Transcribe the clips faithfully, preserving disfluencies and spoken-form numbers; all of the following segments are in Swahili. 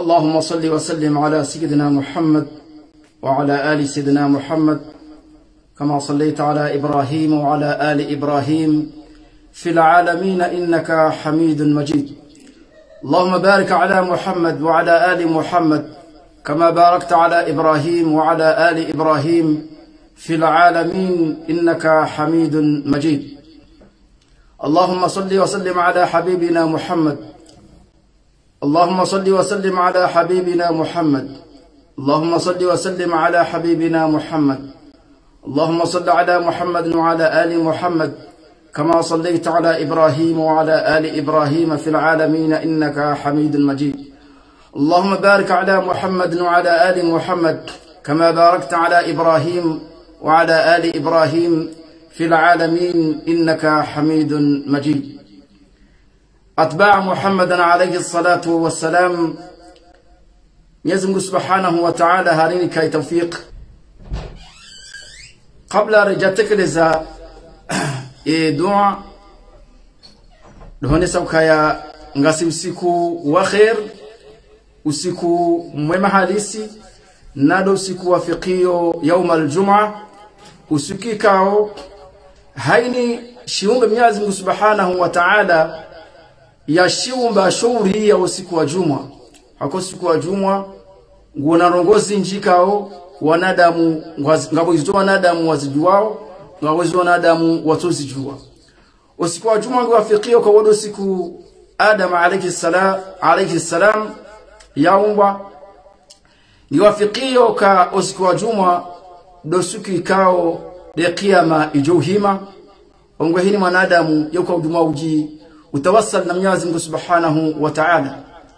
اللهم صل وسلم على سيدنا محمد وعلى آل سيدنا محمد كما صليت على إبراهيم وعلى آل إبراهيم في العالمين إنك حميد مجيد. اللهم بارك على محمد وعلى آل محمد كما باركت على إبراهيم وعلى آل إبراهيم في العالمين إنك حميد مجيد. اللهم صل وسلم على حبيبنا محمد اللهم صل وسلم على حبيبنا محمد اللهم صل وسلم على حبيبنا محمد اللهم صل على محمد وعلى آل محمد كما صليت على إبراهيم وعلى آل إبراهيم في العالمين إنك حميد مجيد. اللهم بارك على محمد وعلى آل محمد كما باركت على إبراهيم وعلى آل إبراهيم في العالمين إنك حميد مجيد. أتباع محمد عليه الصلاة والسلام، يزم سبحانه وتعالى هارين كي توفيق قبل رجاتك لذا دعاء لهوني سوكايا ngasi usiku wa khair, usiku mwema halisi, nado usiku wa fiqio yaum aljum'a, usikikao haini shiumbe Mwenyezi Mungu Subhanahu wa Ta'ala ya shiumba shauri ya usiku wa juma. Hako usiku wa juma ngona rongozi njikao wanadamu ngabo izo wanadamu wazijuao ngabo izo wanadamu watozijua. Usiku wa juma ngwa fiqio kwa wado siku Adam alayhi salam alayhi salam yaumba ni wafiqio ka usiku wa juma do siku ikao de kiyama ijuhima ongwe hini mwanadamu yuko juma uji utawassal na Mwenyezi Mungu Subhanahu wa Ta'ala.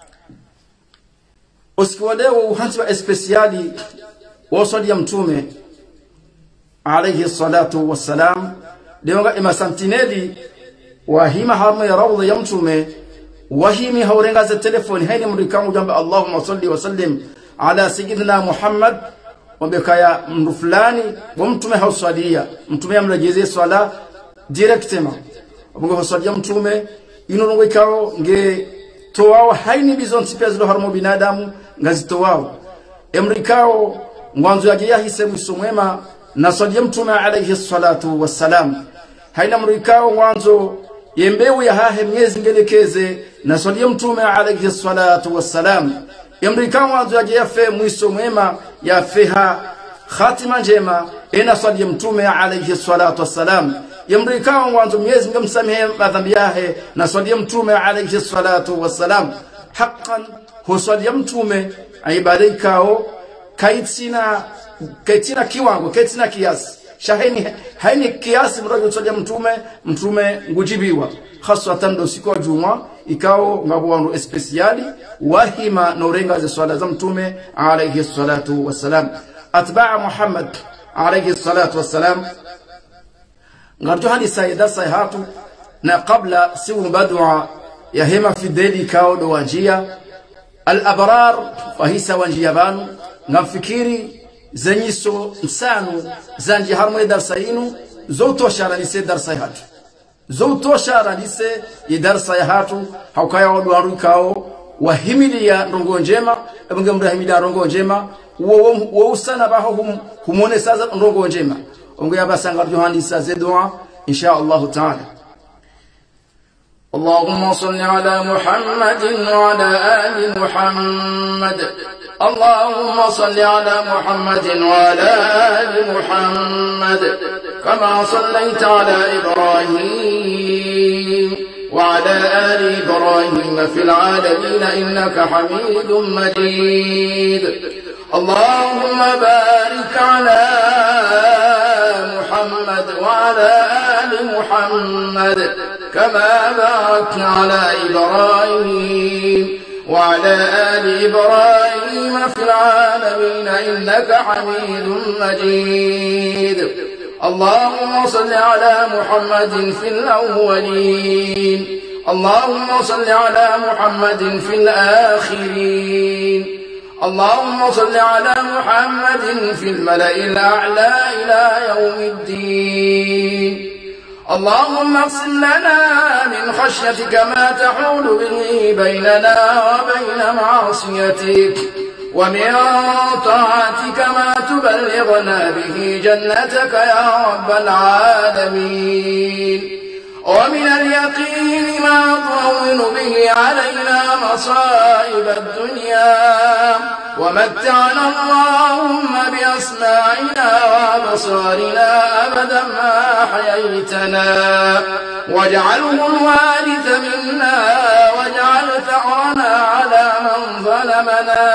Usiku wa leo uhansiwa especiali wasali ya mtume alayhi salatu wassalam deonga ima santineli wahima harma ya rawda ya mtume wahimi haurenga za telefoni haini mrikamu jamba Allahumma salli wa sallim ala sayyidina Muhammad wambekaya mru fulani wa mtume hausalia mtume amrejeze swala directema wabunga hausalia mtume inorongo ikao nge toao haini bizonsi pia zilo harmo binadamu ngazi toao emrikao mwanzo yake yahise msumwema na salia mtume alayhi salatu wassalam haina mrikao mwanzo yembewu ya hahe miezi ngelekeze na salia mtume alayhi salatu wassalam yemrikao mwanzo yake yafe mwiso mwema yafeha khatima njema ena salia mtume alayhi salatu wassalam yemrikao mwanzo miezi ngemsamehe madhambi yake na salia mtume alayhi salatu wassalam haqqan husalia mtume ibadikao kaitina kaitina kiwango kaitina kiasi shahini haini kiasi mrojo salia mtume mtume ngujibiwa hasatan do siku juma ikao ngabwano especiali wahima norenga za swala za mtume alayhi salatu wassalam. Atba'a Muhammad alayhi salatu wassalam ngarjo hadi saida sayhatu na qabla siwu badwa ya hema fideli kao do wanjia al-abrar fahisa wanjia banu ngafikiri zenyiso msanu zanji harmo darsa inu zotoshara lise darsa hatu zotoshara lise idarsa hatu haukaya wadu harukao wahimilia ndongo njema ebunge mrahimilia ndongo njema wo wo usana baho hum humone saza ndongo njema ongo yabasanga Yohani saze dua insha Allah ta'ala. اللهم صل على محمد وعلى آل محمد اللهم صل على محمد وعلى آل محمد كما صليت على إبراهيم وعلى آل إبراهيم في العالمين إنك حميد مجيد. اللهم بارك على محمد وعلى آل محمد كما باركت على إبراهيم وعلى آل إبراهيم في العالمين إنك حميد مجيد. اللهم صل على محمد في الأولين اللهم صل على محمد في الآخرين اللهم صل على محمد في الملأ الأعلى إلى يوم الدين. اللهم اقسم لنا من خشيتك ما تحول به بيننا وبين معصيتك، ومن طاعتك ما تبلغنا به جنتك يا رب العالمين، ومن اليقين ما تهون به علينا مصائب الدنيا، ومتعنا اللهم بأسماعنا وأبصارنا أبدا ما أحييتنا، واجعله الوارث منا، واجعل ثأرنا على من ظلمنا،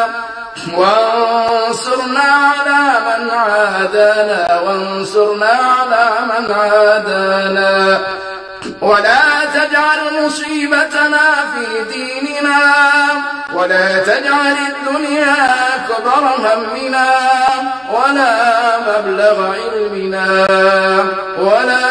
وانصرنا على من عادانا، وانصرنا على من عادانا، ولا تجعل مصيبتنا في ديننا، ولا تجعل الدنيا أكبر همنا، ولا مبلغ علمنا، ولا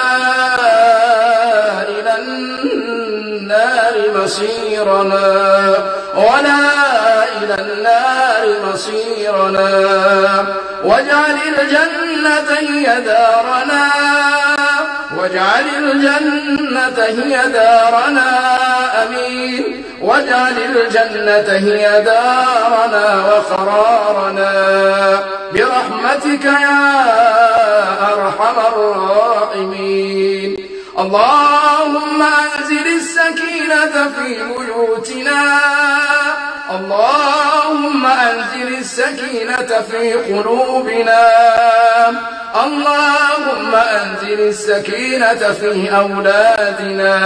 إلى النار مصيرنا، ولا إلى النار مصيرنا، واجعل الجنة هي دارنا، واجعل الجنة هي دارنا، أمين، واجعل الجنة هي دارنا وقرارنا برحمتك يا أرحم الراحمين. اللهم أنزل السكينة في بيوتنا، اللهم أنزل السكينة في قلوبنا، اللهم أنزل السكينة في أولادنا،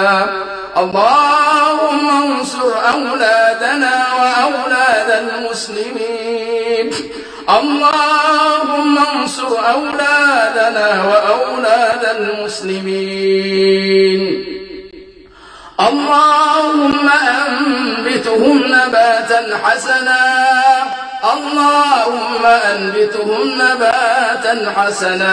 اللهم انصر أولادنا وأولاد المسلمين، اللهم انصر أولادنا وأولاد المسلمين، اللهم أنبتهم نباتا حسنا، اللهم أنبتهم نباتا حسنا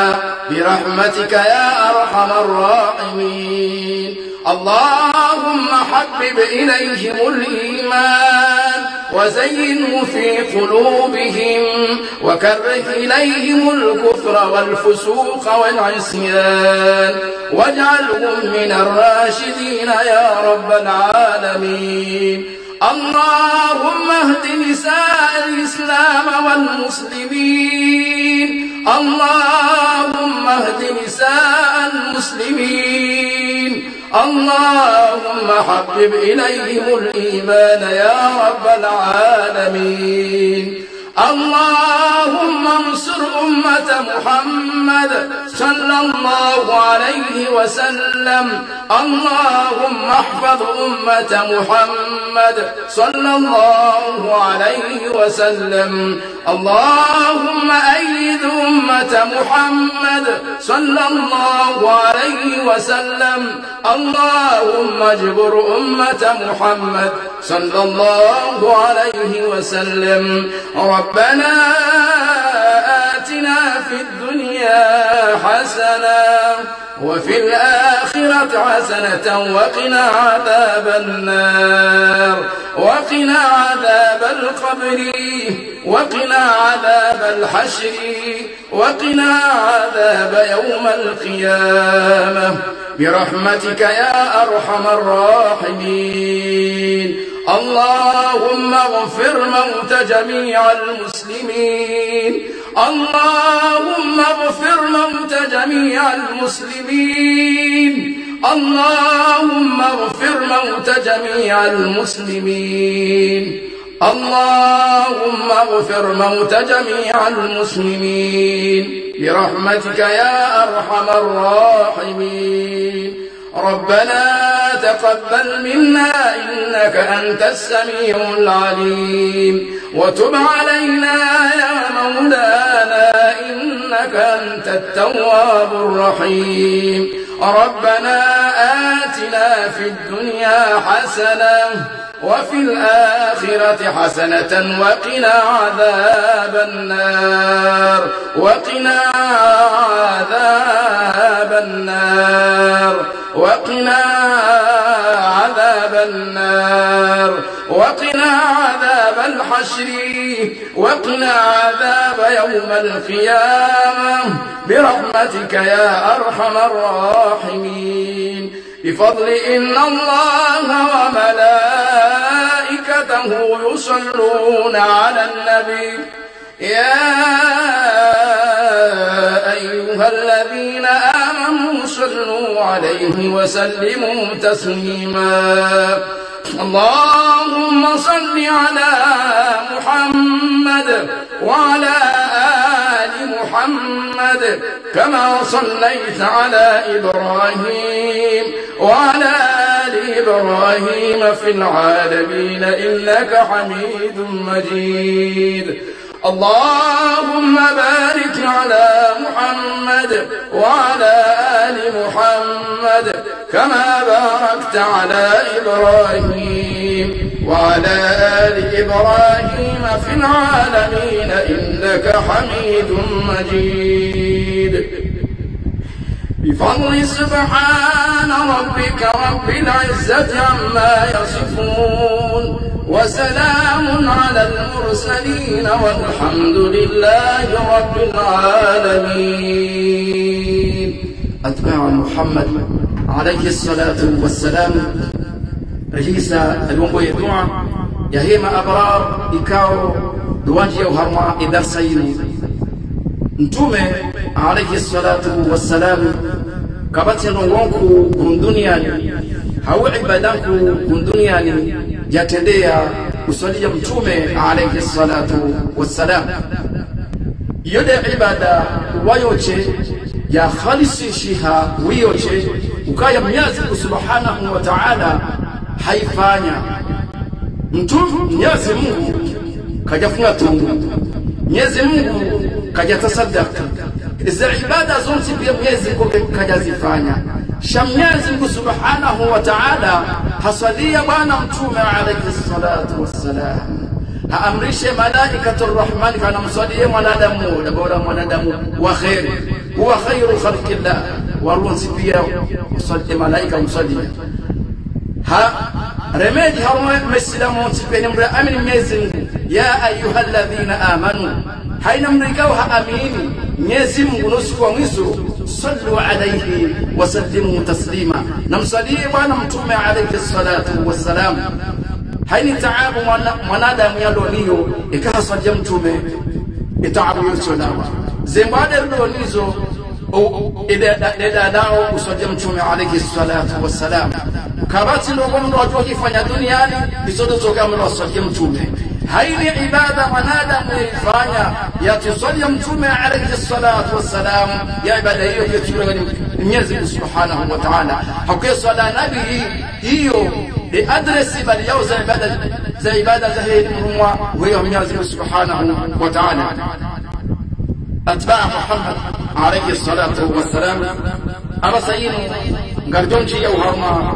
برحمتك يا أرحم الراحمين. اللهم حبب إليهم الإيمان وزينه في قلوبهم، وكره إليهم الكفر والفسوق والعصيان، واجعلهم من الراشدين يا رب العالمين. اللهم اهد نساء الإسلام والمسلمين، اللهم اهد نساء المسلمين، اللهم حبب إليهم الإيمان يا رب العالمين. اللهم انصر أمة محمد صلى الله عليه وسلم، اللهم احفظ أمة محمد صلى الله عليه وسلم، اللهم أيد أمة محمد صلى الله عليه وسلم، اللهم اجبر أمة محمد صلى الله عليه وسلم. ربنا آتنا في الدنيا حسنة وفي الآخرة حسنة وقنا عذاب النار، وقنا عذاب القبر، وقنا عذاب الحشر، وقنا عذاب يوم القيامة برحمتك يا أرحم الراحمين. اللهم اغفر موت جميع المسلمين، اللهم اغفر موت جميع المسلمين، اللهم اغفر موت جميع المسلمين، اللهم اغفر موت جميع المسلمين برحمتك يا أرحم الراحمين. ربنا تقبل منا إنك أنت السميع العليم، وتب علينا يا مولانا إنك أنت التواب الرحيم. ربنا آتنا في الدنيا حسنة وفي الآخرة حسنة وقنا عذاب النار، وقنا عذاب النار، وقنا عذاب النار، وقنا عذاب الحشر وقنا عذاب يوم القيامة برحمتك يا أرحم الراحمين بفضل إن الله وملائكته يصلون على النبي يا أيها الذين آمنوا صلوا عليه وسلموا تسليما اللهم صل على محمد وعلى آل محمد كما صليت على إبراهيم وعلى آل إبراهيم في العالمين إنك حميد مجيد اللهم بارك على محمد وعلى آل محمد كما باركت على إبراهيم وعلى آل إبراهيم في العالمين إنك حميد مجيد بفضل سبحان ربك رب العزة عما يصفون وسلام على المرسلين والحمد لله رب العالمين. أتباع محمد عليه الصلاة والسلام رجيسا الونغو يدعى يهيما أبرار إكاو دوانجي وهرما إذا سيني نتومي عليه الصلاة والسلام كبتي نونغو كندونياني هاو عبادانكو كندونياني jatendea usalia mtume alayhi salatu wassalam yode ibada wayoche ya khalisi shiha wiyoche ukaya Mwenyezi Subhanahu wa Ta'ala haifanya mtume Mwenyezi Mungu kajafunga tungu Mwenyezi Mungu kajatasaddaka iza ibada zonte pia Mwenyezi Mungu kajazifanya Mwenyezi Mungu Subhanahu wa Ta'ala hasalia bwana mtume alayhi salatu wassalam haamrishe malaikatur rahman kana msalie mwanadamu na bora mwanadamu wa khair huwa khairu khalqillah wa rusi pia msalie malaika msalie ha remeji hawa msilamu msipeni mra amini Mwenyezi Mungu ya ayyuhalladhina amanu haina mrikao haamini Mwenyezi Mungu nusu wa mwizo sallu alayhi wa sallimu taslima namsalie bwana mtume alayhi salatu wassalam haini taabu mwanadamu yaloniyo ikahasalia mtume itaabu yote dawa zembade lonizo ile dao usalia mtume alayhi salatu wassalam kabati ndo bondo watu kifanya duniani isodo toka mwasalia mtume haini ibada mwanadamu ifanya ya tusalia mtume alayhi salatu wassalam ya ibada hiyo kitura Mwenyezi Mungu Subhanahu wa Ta'ala hakuwa swala nabi hiyo ni adresi bali yao za ibada za ibada za hili mrumwa huyo Mwenyezi Mungu Subhanahu wa Ta'ala atbaa Muhammad alayhi salatu wassalam aba sayinu ngardonji ya uhama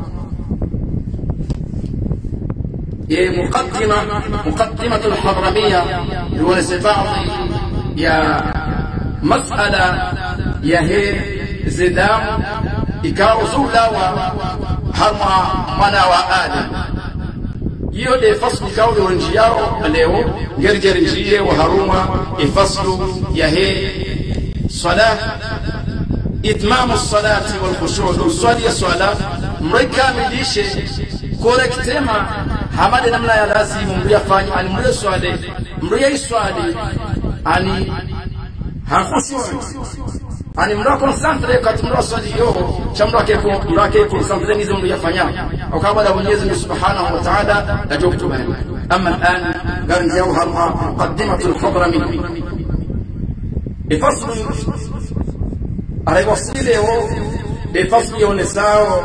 مقدمة مقدمة الحضرمية ونسباعض يا مسألة يهي زدام إكا رسولا وحرم منا وآدم يودي فصل كاولي ونجيارو اليو يرجر نجيه وهروما يفصل يهي صلاة إتمام الصلاة والخشوع الصلاة الصلاة مريكا مليشي كوركتما hamade namna ya lazimu mliyafanya ani mliyo swali mliyo swali ani hakusi ani mliyo concentrate kati mliyo swali yo chamro yake kwa mlake concentrate nizo mliyafanya ukabala Mwenyezi Mungu Subhanahu wa Ta'ala tajoktuba amma al'an garin jawhar muqaddimatu al-hadrami ifasl arayosile ho ifasl yonesao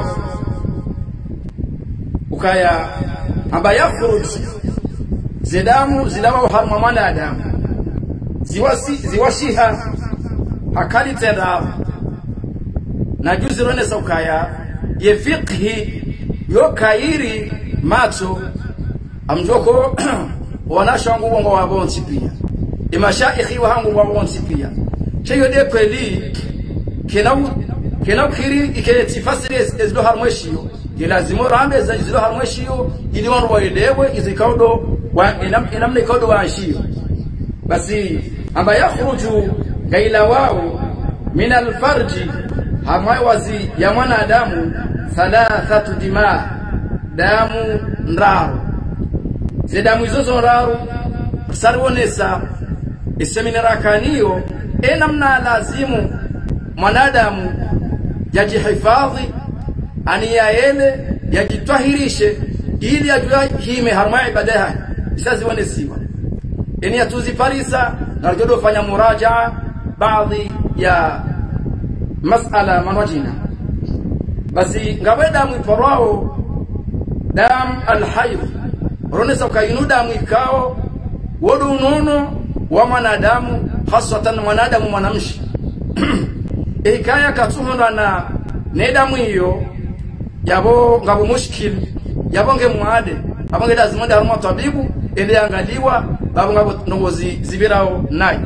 ukaya amba yakhruj zidamu zilawa harma mwanadamu ziwasi ziwashiha akali tenda na juzi rone saukaya ye fiqhi yo kairi macho amjoko wanashangu bongo wa bonsi pia imashaikhi wa hangu wa bonsi pia cheyo de kweli kenau kenau khiri iketi fasiri ezlo harmweshio ilazimu rambe za zilo harmweshiyo ili wandu waelewe izikaudo wa inam inamne kaudo wa ashiyo basi amba yakhruju gaila wao min alfarji hamai wazi ya mwanadamu thalathatu dima damu ndaru zidamu izozo ndaru sarwonesa iseminarakaniyo enamna lazimu mwanadamu yajihifadhi aniyaele yajitwahirishe ili ajue hime harma ibadaha isaziwanesiwa eni atuzi farisa narjodo fanya murajaa baadhi ya masala manwajina basi ngawe damu iporao dam alhayd ronesa ukayinu damu ikao wodu unono wa mwanadamu hasatan mwanadamu mwanamshi ikaya katuhunda na ne damu hiyo yabo ngabo mushkil yabo nge muade abonge lazima daruma tabibu ele angaliwa babo ngabo nongozi zibirao nai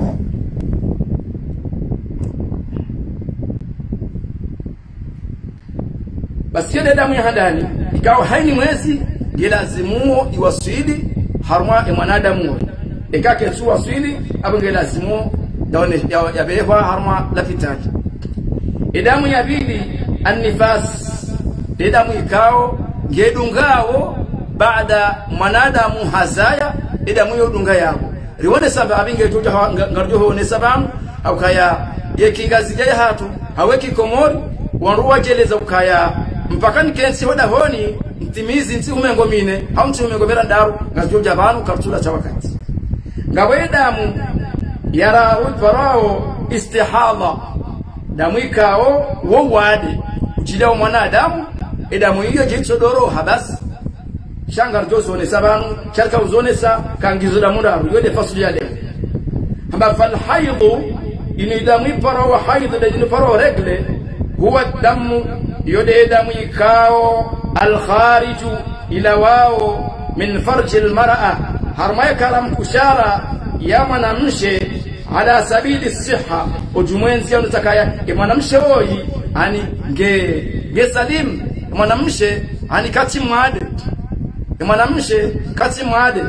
basi ile damu ya handani ikawa haini mwezi ilazimu iwasili harma ya mwanadamu ikake tu wasili abonge lazimu daone ya bewa harma la fitaji idamu ya pili annifas idamu ikao ngedungao baada mwanadamu hazaya idamu yodunga yabo riwone sababu abinge tuja ngarjo ne sababu au kaya yekingazi ya hatu haweki komori wanruwa jeleza ukaya mpaka nikensi hoda honi ntimizi nti umengo mine au nti umengo mera ndaru ngarjo jabanu kartula cha wakati ngawe damu yara uparao istihadha damu ikao wowade ujileo mwanadamu edamu hiyo jitsodoro habas shangar jozo ne sabanu charka uzone sa kangizo damu ndaru yode fasuli ya leo hamba fal haidu ini damu iparao haidu da parao regle huwa damu yode damu ikao al khariju ila wao min farji al mar'a harmaya kalam kushara ya mwanamshe ala sabili siha ujumwenzi ya nutakaya mwanamshe hoi ani nge nge salim mwanamshe ani kati mwade mwanamshe kati mwade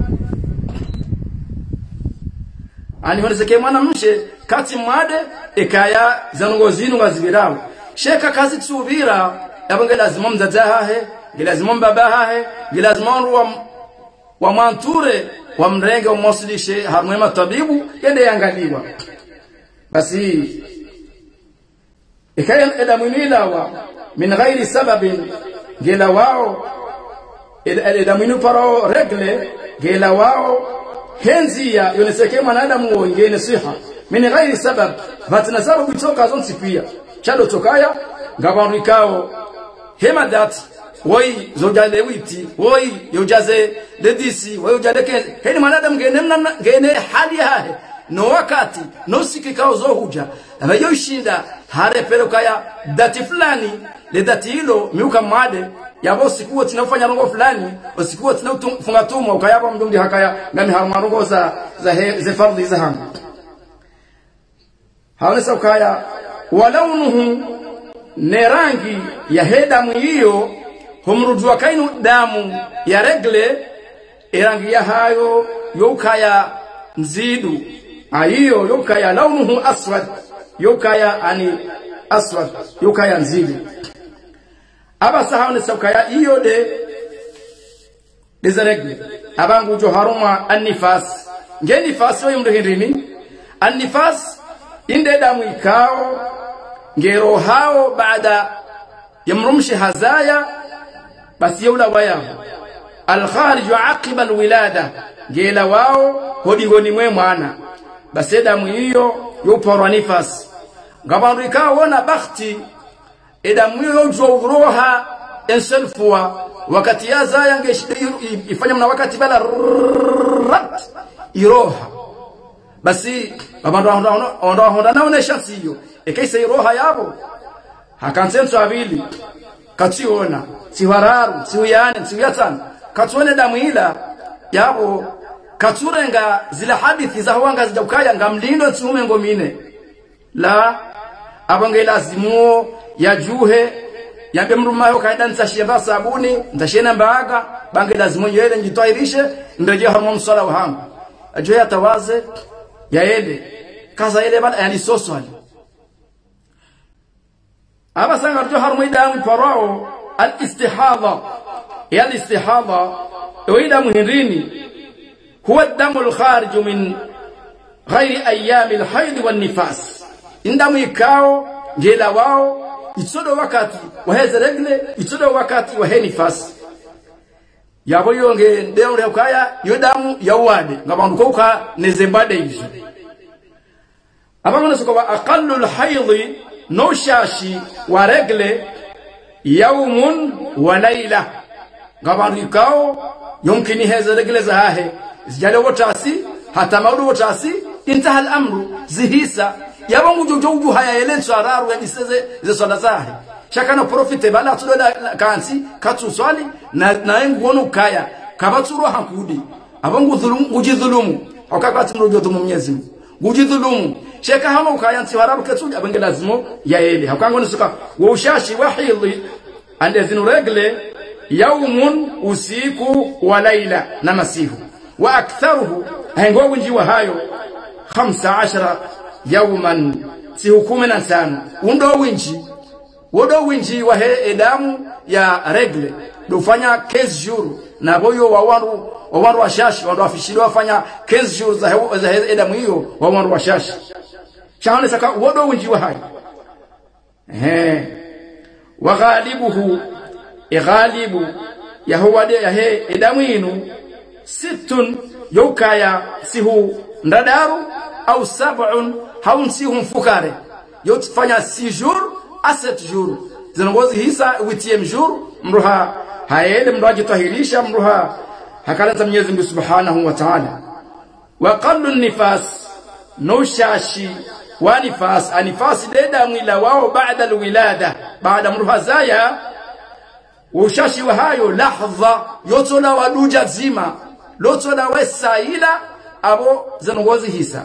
ani honeseke mwanamshe kati mwade ikaya zanongozinu ngazibirao sheka kazi tsubira yabonge lazima mzazahahe lazima mbabahahe lazima ruwa wa manture wa mrenge wa mosilishe harmwema tabibu yende yangaliwa basi ikaya edamu nilawa min ghairi sababin gela wao edamu inu parao regle gela wao henzia yoneseke mwanadamu wongene siha min ghairi sabab vatina sababu itoka zonsi pia chado tokaya ngabandu ikao hema dati woi zojale witi woi yojaze dedisi woi yojaleke heni mwanadamu ngene ngene hali yahe no wakati no sikikao zohuja abayo shinda hare pelokaya dati fulani le dati hilo miuka mwade yabo sikuwa tinafanya rongo fulani usikuwa tinafunga tumo ukayaba mdundi hakaya ngani harmarongo za za ze fardhi za hangu haonesa ukaya walaunuhu ne rangi ya hedamu hiyo humrudwa kainu damu ya regle irangi ya hayo yokaya nzidu ahiyo yokaya launuhu aswad yokaya ani aswad yokaya nzidu aba sahawne sokaya iyo de dezaregle abangu jo haruma annifas ngeni fas yo yumrehirini annifas inde damu ikao ngero hao baada yamrumshi hazaya basi yula waya al-kharij aqiba al-wilada gela wao hodi honi mwe mwana basi damu hiyo yuporwa nifas ngabandu ikaona bakhti edamu hiyo jogroha enselfwa wakati yazaya ngefanya mna wakati bala rat iroha basi abantu onda onda naonesha siyo ekaisa iroha yabo hakansenso abili kationa siwararu siuyane siuyatana katuone damu ila yabo katurenga zile hadithi za huanga zijakaya ngamlindo tsiume ngomine la abange lazimu yajuhe yambe mrumayo kaida nsashia sabuni ntashena mbaga bange lazima yele njitwairishe ndeje harmo msala wangu ajo yatawaze yaende kaza ile bana yani soswali aba sanga to harmo idamu parao al-istihadha ya al-istihadha وإذا مهريني هو الدم الخارج من غير أيام الحيض والنفاس عندما يكاو جيلا واو يتصدو وقتي وهذا رجل يتصدو وقتي وهي نفاس yabo yonge ndeo rekaya yodamu yawade ngabandukoka nezembade izo abangona sokoba aqallu alhayd no shashi wa regle yawmun wa layla ngabanduko yumkini heza regle zahe zijale wotasi hata maudu wotasi intaha al-amru zihisa yabo ngujojo haya yelenso araru yabiseze ze swala zahe shakana profite bala tudola kansi katsu swali na na ngono kaya kabatsuru hakudi abangu dhulumu ngujidhulumu akakati ndojo dhumu Mwenyezi ngujidhulumu shaka hama ukaya nsi harabu katsu abange lazimo ya ele hakango suka wa ushashi wahidhi ande zinu regle yawmun usiku wa laila na masihu wa aktharuhu hengo winji wa hayo khamsa ashara yawman si hukume na tano undo winji wodo winji wa he edamu ya regle dofanya quinze jours na boyo wa waru wa waru wa shashi wando afishiri wafanya quinze jours za he, za he edamu hiyo wa waru wa shashi chaone saka wodo winji wa hayo eh wa ghalibuhu ighalibu ya huwa de ya he edamu inu situn yokaya sihu ndadaru au sab'un haun sihu mfukare yotfanya six jours à sept jours zinongozi hisa huitième jour mruha haele mruaji tahirisha mruha hakalanza Mwenyezi Mungu Subhanahu wa Ta'ala wa qallu nifas no shashi wa nifas anifas leda mwila wao baada alwilada baada mruha zaya ushashi wa hayo lahdha yotola waduja zima lotola wasaila abo zinongozi hisa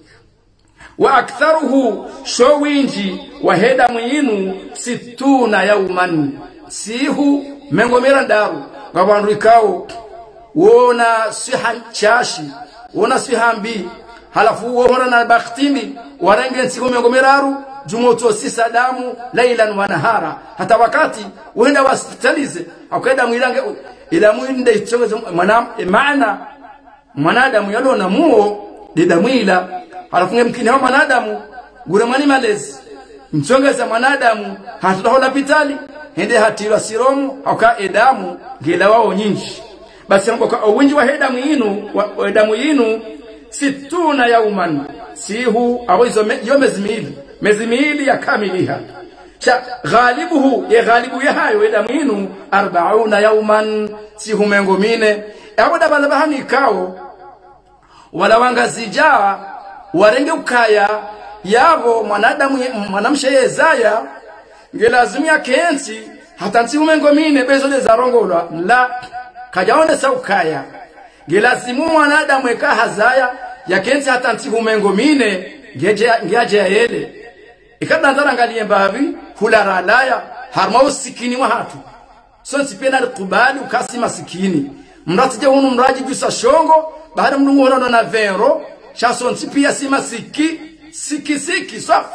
wa aktharuhu showinji wa heda mwinu situna yawman sihu mengomera ndaru ngabandu ikao wona sihan chashi wona sihambi halafu wona na bakhtimi warenge nsigo mengomeraru jumoto sisa damu lailan wa nahara hata wakati uenda hospitalize akaenda mwilange ila mwinde ichonge mwana maana mwanadamu yalona muo dida mwila halafu mkini hao mwanadamu gure mani malezi mchongeza mwanadamu hatahola pitali hende hatira siromu aka edamu gela wao nyingi basi ngoka wingi wa edamu yinu wa edamu yinu situna yauman sihu awizo yomezi miili mezi miili ya kamiliha cha ghalibuhu ya ghalibu ya hayo edamu yinu arbauna yauman sihu mengo mine aboda balabahani kao wala wangazija warenge ukaya yabo mwanadamu mwanamshe yezaya ngelazimu ya kensi hata nsi umengo mine bezo le zarongola la kajaone sa ukaya ngelazimu mwanadamu eka hazaya ya kensi hata nsi umengo mine ngeje ngeaje yele ikadandara ngalie mbabi hulara laya harma usikini wa hatu so nsipena kubali ukasi masikini mratije hunu mraji bisa shongo baada mnungu hono na vero chason tipia sima siki siki siki safi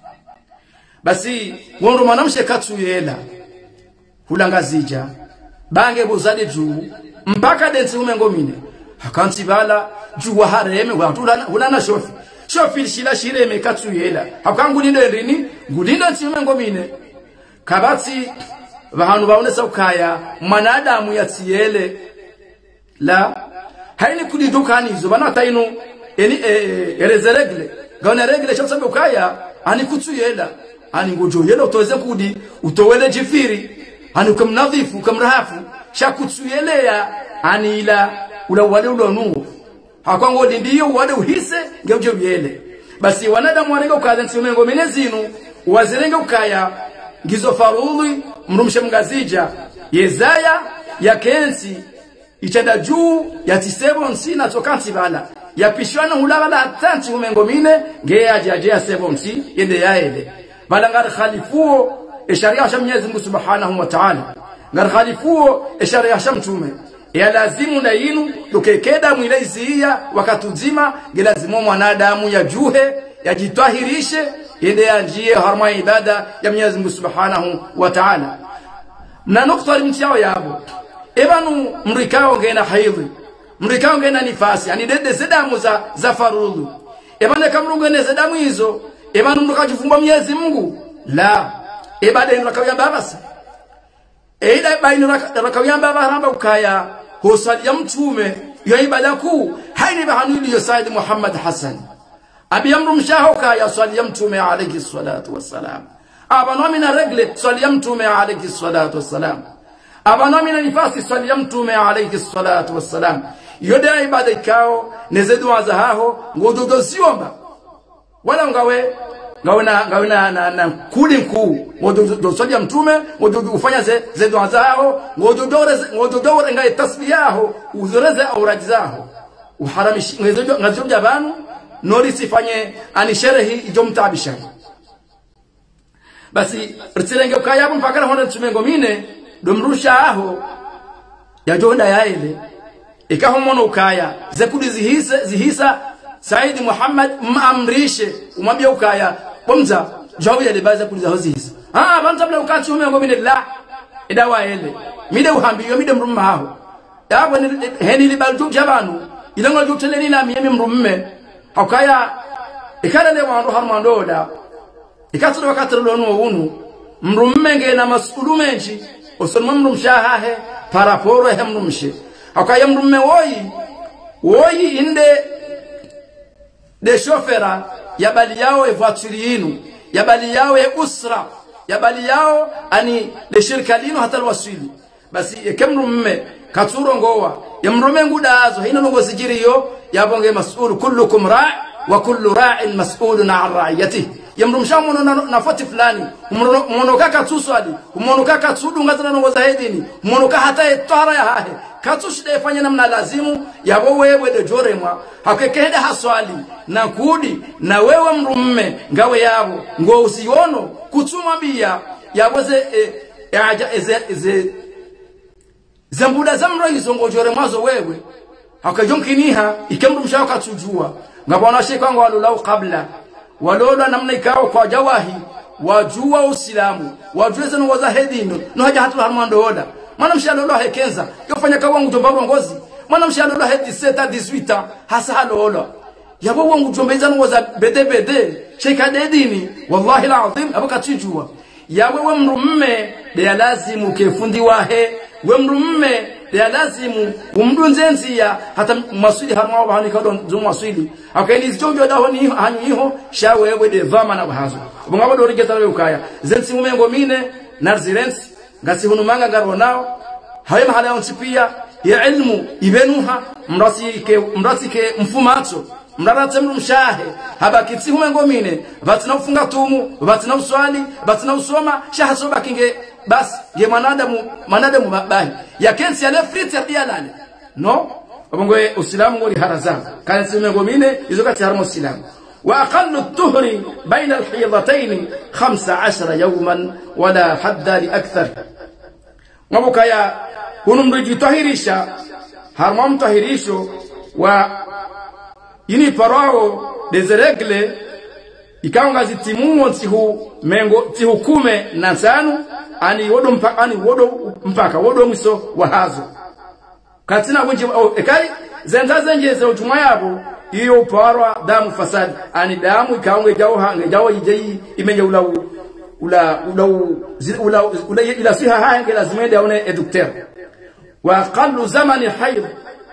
basi wondo mwanamshe katsu yela hulangazija bange buzade juu mpaka densi umengo mine hakansi bala juu wa hareme watulana hulana shofi shofi shila shireme katsu yela hakangu ninde rini ngulinda nsi umengo mine kabati bahanu baonesa ukaya mwanadamu yatsiyele la haini kudidukani hizo bana tainu eni ereze regle gana regle chasabe ukaya ani kutuyela ani ngojo yela utoze kudi utowele jifiri ani ukamnadhifu ukamrahafu shakutuyelea ani ila ula wale ula nuo hakwango ndiyo wale uhise ngeuje yele basi wanadamu wanenge ukaza nsimengo menezinu wazirenge ukaya ngizo farudhi mrumshe mgazija yezaya ya kensi ichada juu ya tisebo nsi na tokansi bala ya pishwana hulala hatanti umengo mine nge aje aje ya sebo nsi yende yaele bala ngari khalifuo sharia ya Mwenyezi Mungu Subhanahu wa Ta'ala ngar khalifuo sharia ya mtume ya lazimu na yinu dokekeda mwilezia wakati uzima gelazimu mwanadamu ya juhe yajitahirishe ende yanjie harma ibada ya Mwenyezi Mungu Subhanahu wa Ta'ala na nukta mtiao yabo ebanu mrikao ngena haidhi mrikao ngena nifasi yani dede zedamu za za farudhu ebane kamrungu ne zedamu hizo ebanu mrukajifumba Mwenyezi Mungu la ebade nrakawya babasa eida bainu rakawya babahamba ukaya hosali ya mtume ya ibada kuu haini bahanuli ya Said Muhammad Hassan abi amru mshaho kaya swali ya mtume alayhi salatu wassalam abano mina regle swali ya mtume alayhi salatu wassalam abano mina nifasi swali ya mtume alayhi salatu wassalam yode ibada ikao nezedu azaho ngododo siomba wala ngawe ngawe na ngawe na na, na kuli mkuu ngododo swali ya mtume ngododo ufanya ze zedu azaho ngododo ngododo ngai tasbihaho uzoreze auraji zaho uharamishi ngezedu ngazoja banu nori sifanye ani sherehi ijomtabisha basi rtsilenge ukayabo mpaka hona tumengo mine domrusha aho yajonda yaile ikahomono ukaya zekudi zihisa zihisa Said Muhammad maamrishe umwambie ukaya bomza jawi ya libaza kuliza hozihisa ah banza bla ukati umengo mine la idawa ele mide uhambiyo mide mrumma aho yabo heni libalju jabanu ilango juteleni na miyemi mrumme hakaya ikala le wandu harmandoda ikatulu wakati lono unu mrummenge na masulu menji osonma mrumshahahe paraporo he mrumshe hakaya mrumme woyi woyi inde de shofera ya bali yao e voiture yinu ya bali yao e usra ya bali yao ani de shirika linu hata alwasili basi kemrumme katuro ngowa ya mrumme ngudazo hina ngo sijiriyo yabonge mas'ul kullukum ra' wa kullu ra'in mas'ulun 'an ra'iyatihi yamrumsha muno nafati fulani muno kaka tuswali muno kaka tudu ngazana ngo zahedini muno ka hata etara ya hahe katushide fanya namna lazimu yabo wewe de joremwa hakekenda haswali na kudi na wewe mrumme ngawe yabo ngo usiono kutuma bia yaboze e aja eze eze zambuda zamro hizo ngo joremwazo wewe hakajonkiniha ikemrumsha katujua ngabona shekwangu walulau kabla walola namna ikao kwa jawahi wajua uislamu wajua zenu wazahedino no haja hatu harmando oda mwana mshalolo hekenza yofanya kawangu jombaru ngozi mwana mshalolo hedi seta dix-huit hasa halola yabo wangu jombeza no waza bede bede sheka dedini wallahi alazim abakatijua yawe we mrumme de lazimu kefundi wahe we mrumme ya lazimu umdunzenzia hata maswili harma bahani kadon zo maswili akaini zijojo daho ni hanyiho shawewe de vama na bahazo ubungabo do rigeta le ukaya zensi umengo mine narzirensi ngasi hunumanga ngaronao hawe mahala yonsipia ya ilmu ibenuha mrasike mrasike mfumato mrarate mrumshahe habakitsi umengo mine batina ufunga tumu batina uswali batina usoma shahasoba kinge bas ye manadamu manadamu babahi ya kensi ale frite ya lale no abongwe uislamu ngori haraza kansi mengo mine izokati haramo uislamu wa aqallu at-tuhri bayna al-hiyadatayn khamsa ashara yawman wala hadda li akthar ngabuka ya hunumriji tahirisha haramo mtahirisho wa ini parao dezeregle ikaunga zitimuo tihu mengo tihukume na tano ani wodo mpaka ani wodo mpaka wodo mwiso wahazo katina wenje oh, ekai zenza zenje za ujuma yabo iyo parwa damu fasad ani damu ikaunga jao hange jao yijei imenye ula ula ula ula ula ila siha hange lazima ndio aone edukter wa aqallu zamani hayd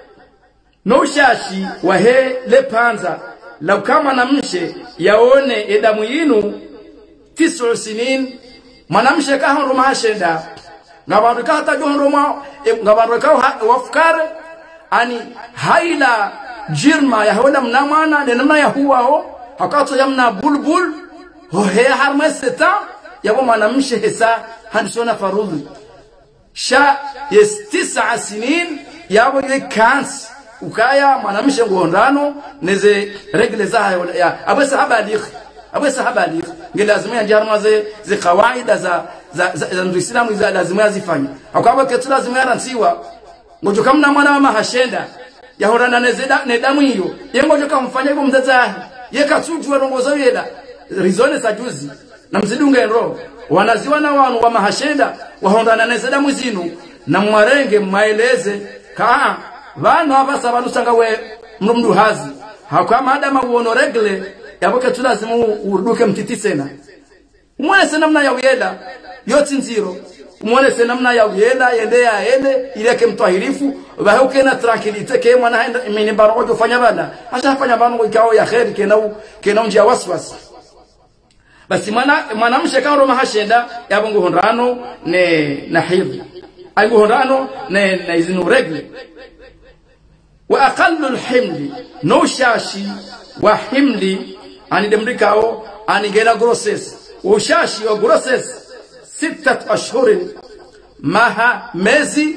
no shashi wa he le panza lau kama namshe yaone edamu yinu tisu sinin manamshe ka hondo mahashenda ngabandu ka hata jondo ma ngabandu ka wafukare ani haila jirma ya hola mnamana ne namna ya huwao hakato yamna bulbul ho he harmaseta yabo manamshe hesa hansona farudhi sha yes tisa sinin yabo ye kans ukaya manamshe ngondano neze regle zayo ya abesa habalikh abesa habalikh ngilazimia jarma ze ze kawaida za za za, za Uislamu za lazima azifanye akaba ketu lazima aransiwa ngojo kamna mwana wa mahashenda yahorana nezeda ne damu hiyo yengojo kamfanya hivyo mzazahi yekatujwa rongozo yela rizone sajuzi na mzidunga enro wanaziwa na wanu wa mahashenda wahondana nezeda muzinu na mwarenge maeleze kaa vanu hapa sabanu sanga we mrumdu hazi hakama adama uono regle yaboke tulazima uruduke mtitisena umwone se namna ya uyela yoti nziro umwone se namna ya uyela yende ya ele ileke mtahirifu bahuke na tranquilite ke mwana haenda mini barojo fanya bana acha fanya bana ikao ya khair kenau kenau njia waswas basi mwana mwanamshe karo mahashenda yabongo honrano ne na hidhi ayu honrano ne na izinu regle wa aqallu alhimli no shashi wa himli ani demrikao ani gena grosses ushashi wa grosses sita ashhurin maha mezi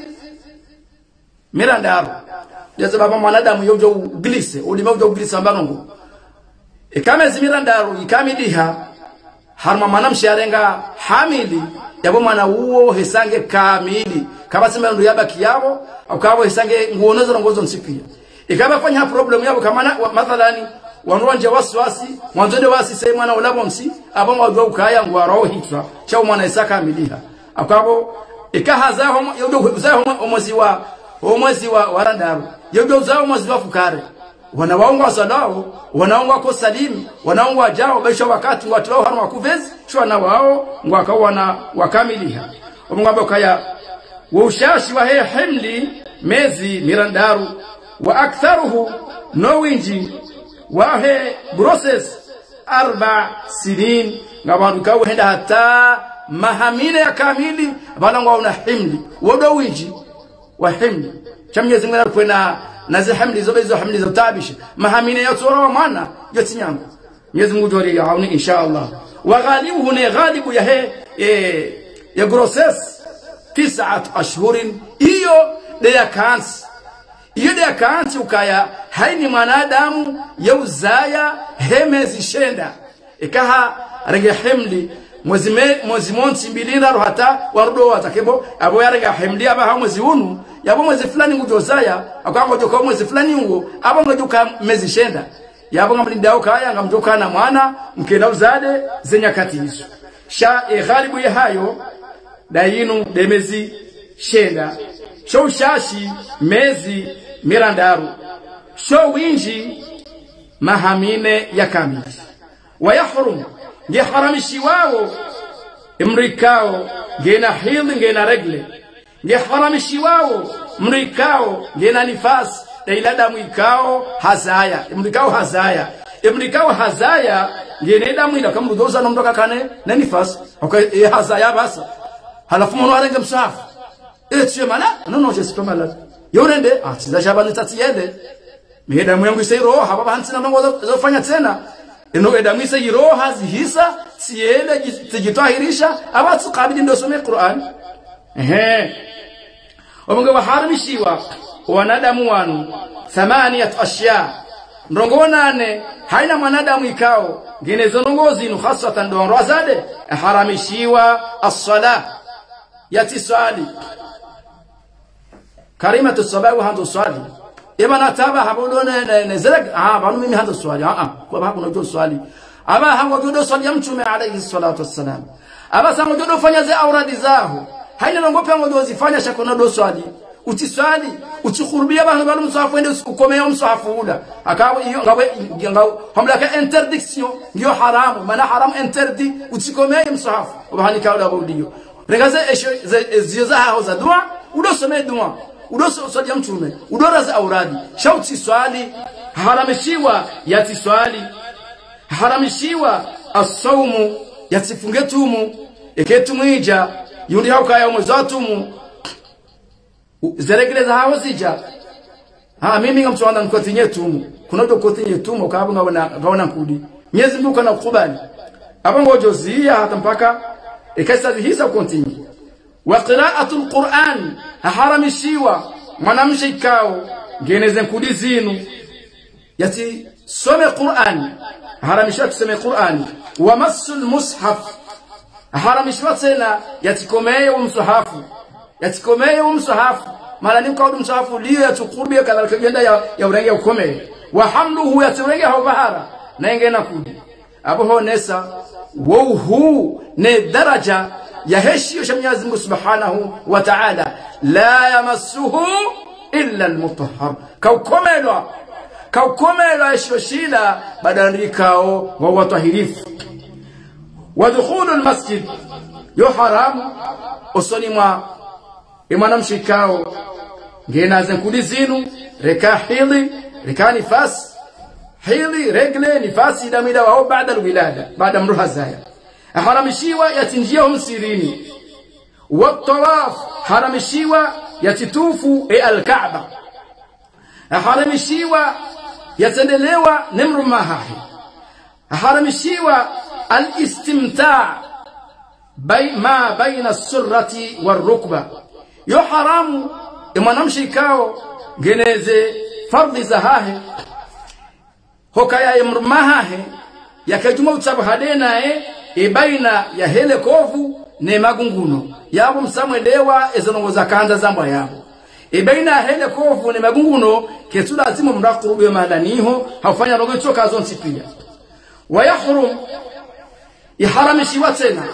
mirandaro jaza baba mwanadamu yojo uglise ulima yojo uglise ambango ikamezi mirandaro ikamidiha harma manamshi arenga hamili yabo mwana uo hesange kamili kama sema ndo yabaki yabo akabo hesange nguonozo ngozo nsipia ikaba fanya problem yabo kama mathalani wanronje waswasi mwanzode wasi sema mwana ulabo msi abo mwadwa ukaya ngwaro hitwa cha mwana isaka miliha akabo ikahaza homo yodo zaho omwezi wa omwezi wa warandaro yodo zaho omwezi wa fukare wanawaongo sadao wanaongo ko salimu wanaongo jao besho wakati watu wao hana wakuvezi shwa na wao ngwaka wana wakamiliha omwabo kaya ushashi wa he himli mezi mirandaru wa aktharuhu nowinji wa he process arba sinin ngabandu kawo henda hata mahamine ya kamili balangwa una himli wodo winji wa himli chamnyezi ngana kwena nazi hamli zobe zo hamli zo tabish mahamine ya tsoro mwana yotinyango Mwenyezi Mungu jori yauni inshallah wa ghalibuhu ne ghalibu ya he e, ya process tis'at ashhurin iyo de ya kansi iyo de ya kansi ukaya haini mwanadamu yauzaya hemezi shenda ikaha rege himli mwezi me mwezi monti mbilina rohata warudo watakebo abo yarega himli aba ha mwezi unu yabo mwezi fulani ngujozaya akango joka mwezi fulani ngo abo ngojuka mezi shenda yabo ngamlinda ukaya ngamjoka na mwana mkenda uzade zenyakati hizo sha e ghalibu ya hayo dayinu demezi shenda sho shashi mezi mirandaru sho winji mahamine ya kamili wayahrum ngeharamishi wao imrikao ngena hili ngena regle ngeharamishi wao mrikao ngena nifasi daila damu ikao hazaya imrikao hazaya imrikao hazaya ngene damu ila kama rudoza nomdoka kane na nifasi okay hazaya basa halafu mwana arenge msafu etiye mala no no je spamala yorende ah tiza jabani tatiyende miheda mwengu isiro haba bahantsina ndongo zofanya tena eno edamu isiro hazihisa siele tijitwahirisha abatsu kabidi ndosome Qur'an ehe omunge waharamishiwa wanadamu wanu thamaniyat ashya ndongo nane haina mwanadamu ikao ngenezo ndongozi nu hasatan ndongo azade haramishiwa as-sala yati swali karimatu sababu hando swali ibana taba habulone nezerek ah banu mimi hando swali ah kwa babu nojo swali aba hango jodo swali ya mtume alayhi salatu wassalam aba sango jodo fanya ze auradi zao haina longope ngodo zifanya shakona do swali utiswali utikhurubia bantu balu msafu ende ukomea msafu ula akawa iyo ngawe ngao hamlaka interdiction ngiyo haramu mana haram interdi utikomea msafu ubahani kaula baudiyo regaze ezo za hao za dua udosome dua udoso swali ya mtume udoraza auradi shauti swali haramishiwa yati swali haramishiwa asaumu yatifungetumu eketumwija yundi haukaya umuzatumu zeregeleza hao zija ha mimi ngamtwanda nkotinye tumu kunodo kotinye tumu kabu ngabona ngabona nkudi Mwenyezi Mungu kana kukubali abango jozia hata mpaka ikaisa hisa kontinye wa qira'atul Qur'an haramishiwa mwanamshe ikao geneze nkudi zinu yati some Qur'an haramishiwa tuseme Qur'an wa masul mushaf haramishwa tena yatikomeye umsahafu yatikomeye umsahafu mala ni kaudu msahafu liyo yatukurbi kadhalika jenda ya, ya urengi ya ukomeye wa hamluhu yaturengi hao bahara na ingena kudi abo honesa wauhu ne daraja ya heshio ya Mwenyezi Mungu Subhanahu wa Ta'ala la yamassuhu illa almutahhar kaukomelwa kaukomelwa heshio shila badarikao wa watahirifu wa dukhulul masjid yo haramu usoni mwa imana mshikao ngena zenkudi zinu reka hili reka nifasi hili regle nifasi damida wao baada alwilada baada mruha zaya haramishiwa yatinjia msirini wa tawaf haramishiwa yatitufu e alkaaba haramishiwa yatendelewa nimru mahahi haramishiwa alistimta' bay ma baina as-surrati war-rukba yo haramu imanamshikao geneze fardhi zahahe hokaya imrumahahe yakajuma utabahadena e e baina ya hele kovu ne magunguno yabo msamwelewa ezonongoza kanza zambwa yabo e baina hele kovu ne magunguno ketula azimu mrakurube madaniho hafanya rogo choka zonsi pia wa yahrum iharamishiwa tena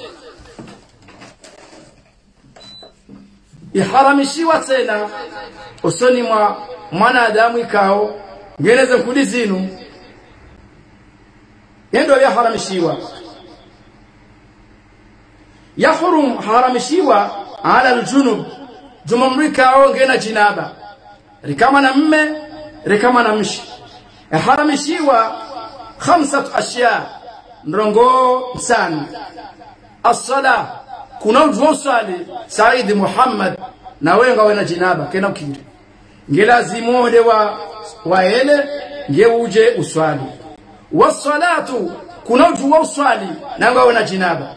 iharamishiwa tena usoni mwa mwanadamu ikao ngeneze nkudi zinu yendo ya haramishiwa yahrum haramishiwa ala aljunub jumamrikao ngena jinaba rikama na mme rikama na mshi haramishiwa khamsat ashya ndrongo sana as-sala kuna ujwosali Said Muhammad na wenga wena jinaba kena ukiri ngelazimu lewa waele ngeuje uswali was-salatu kuna ujwa uswali nanga wena jinaba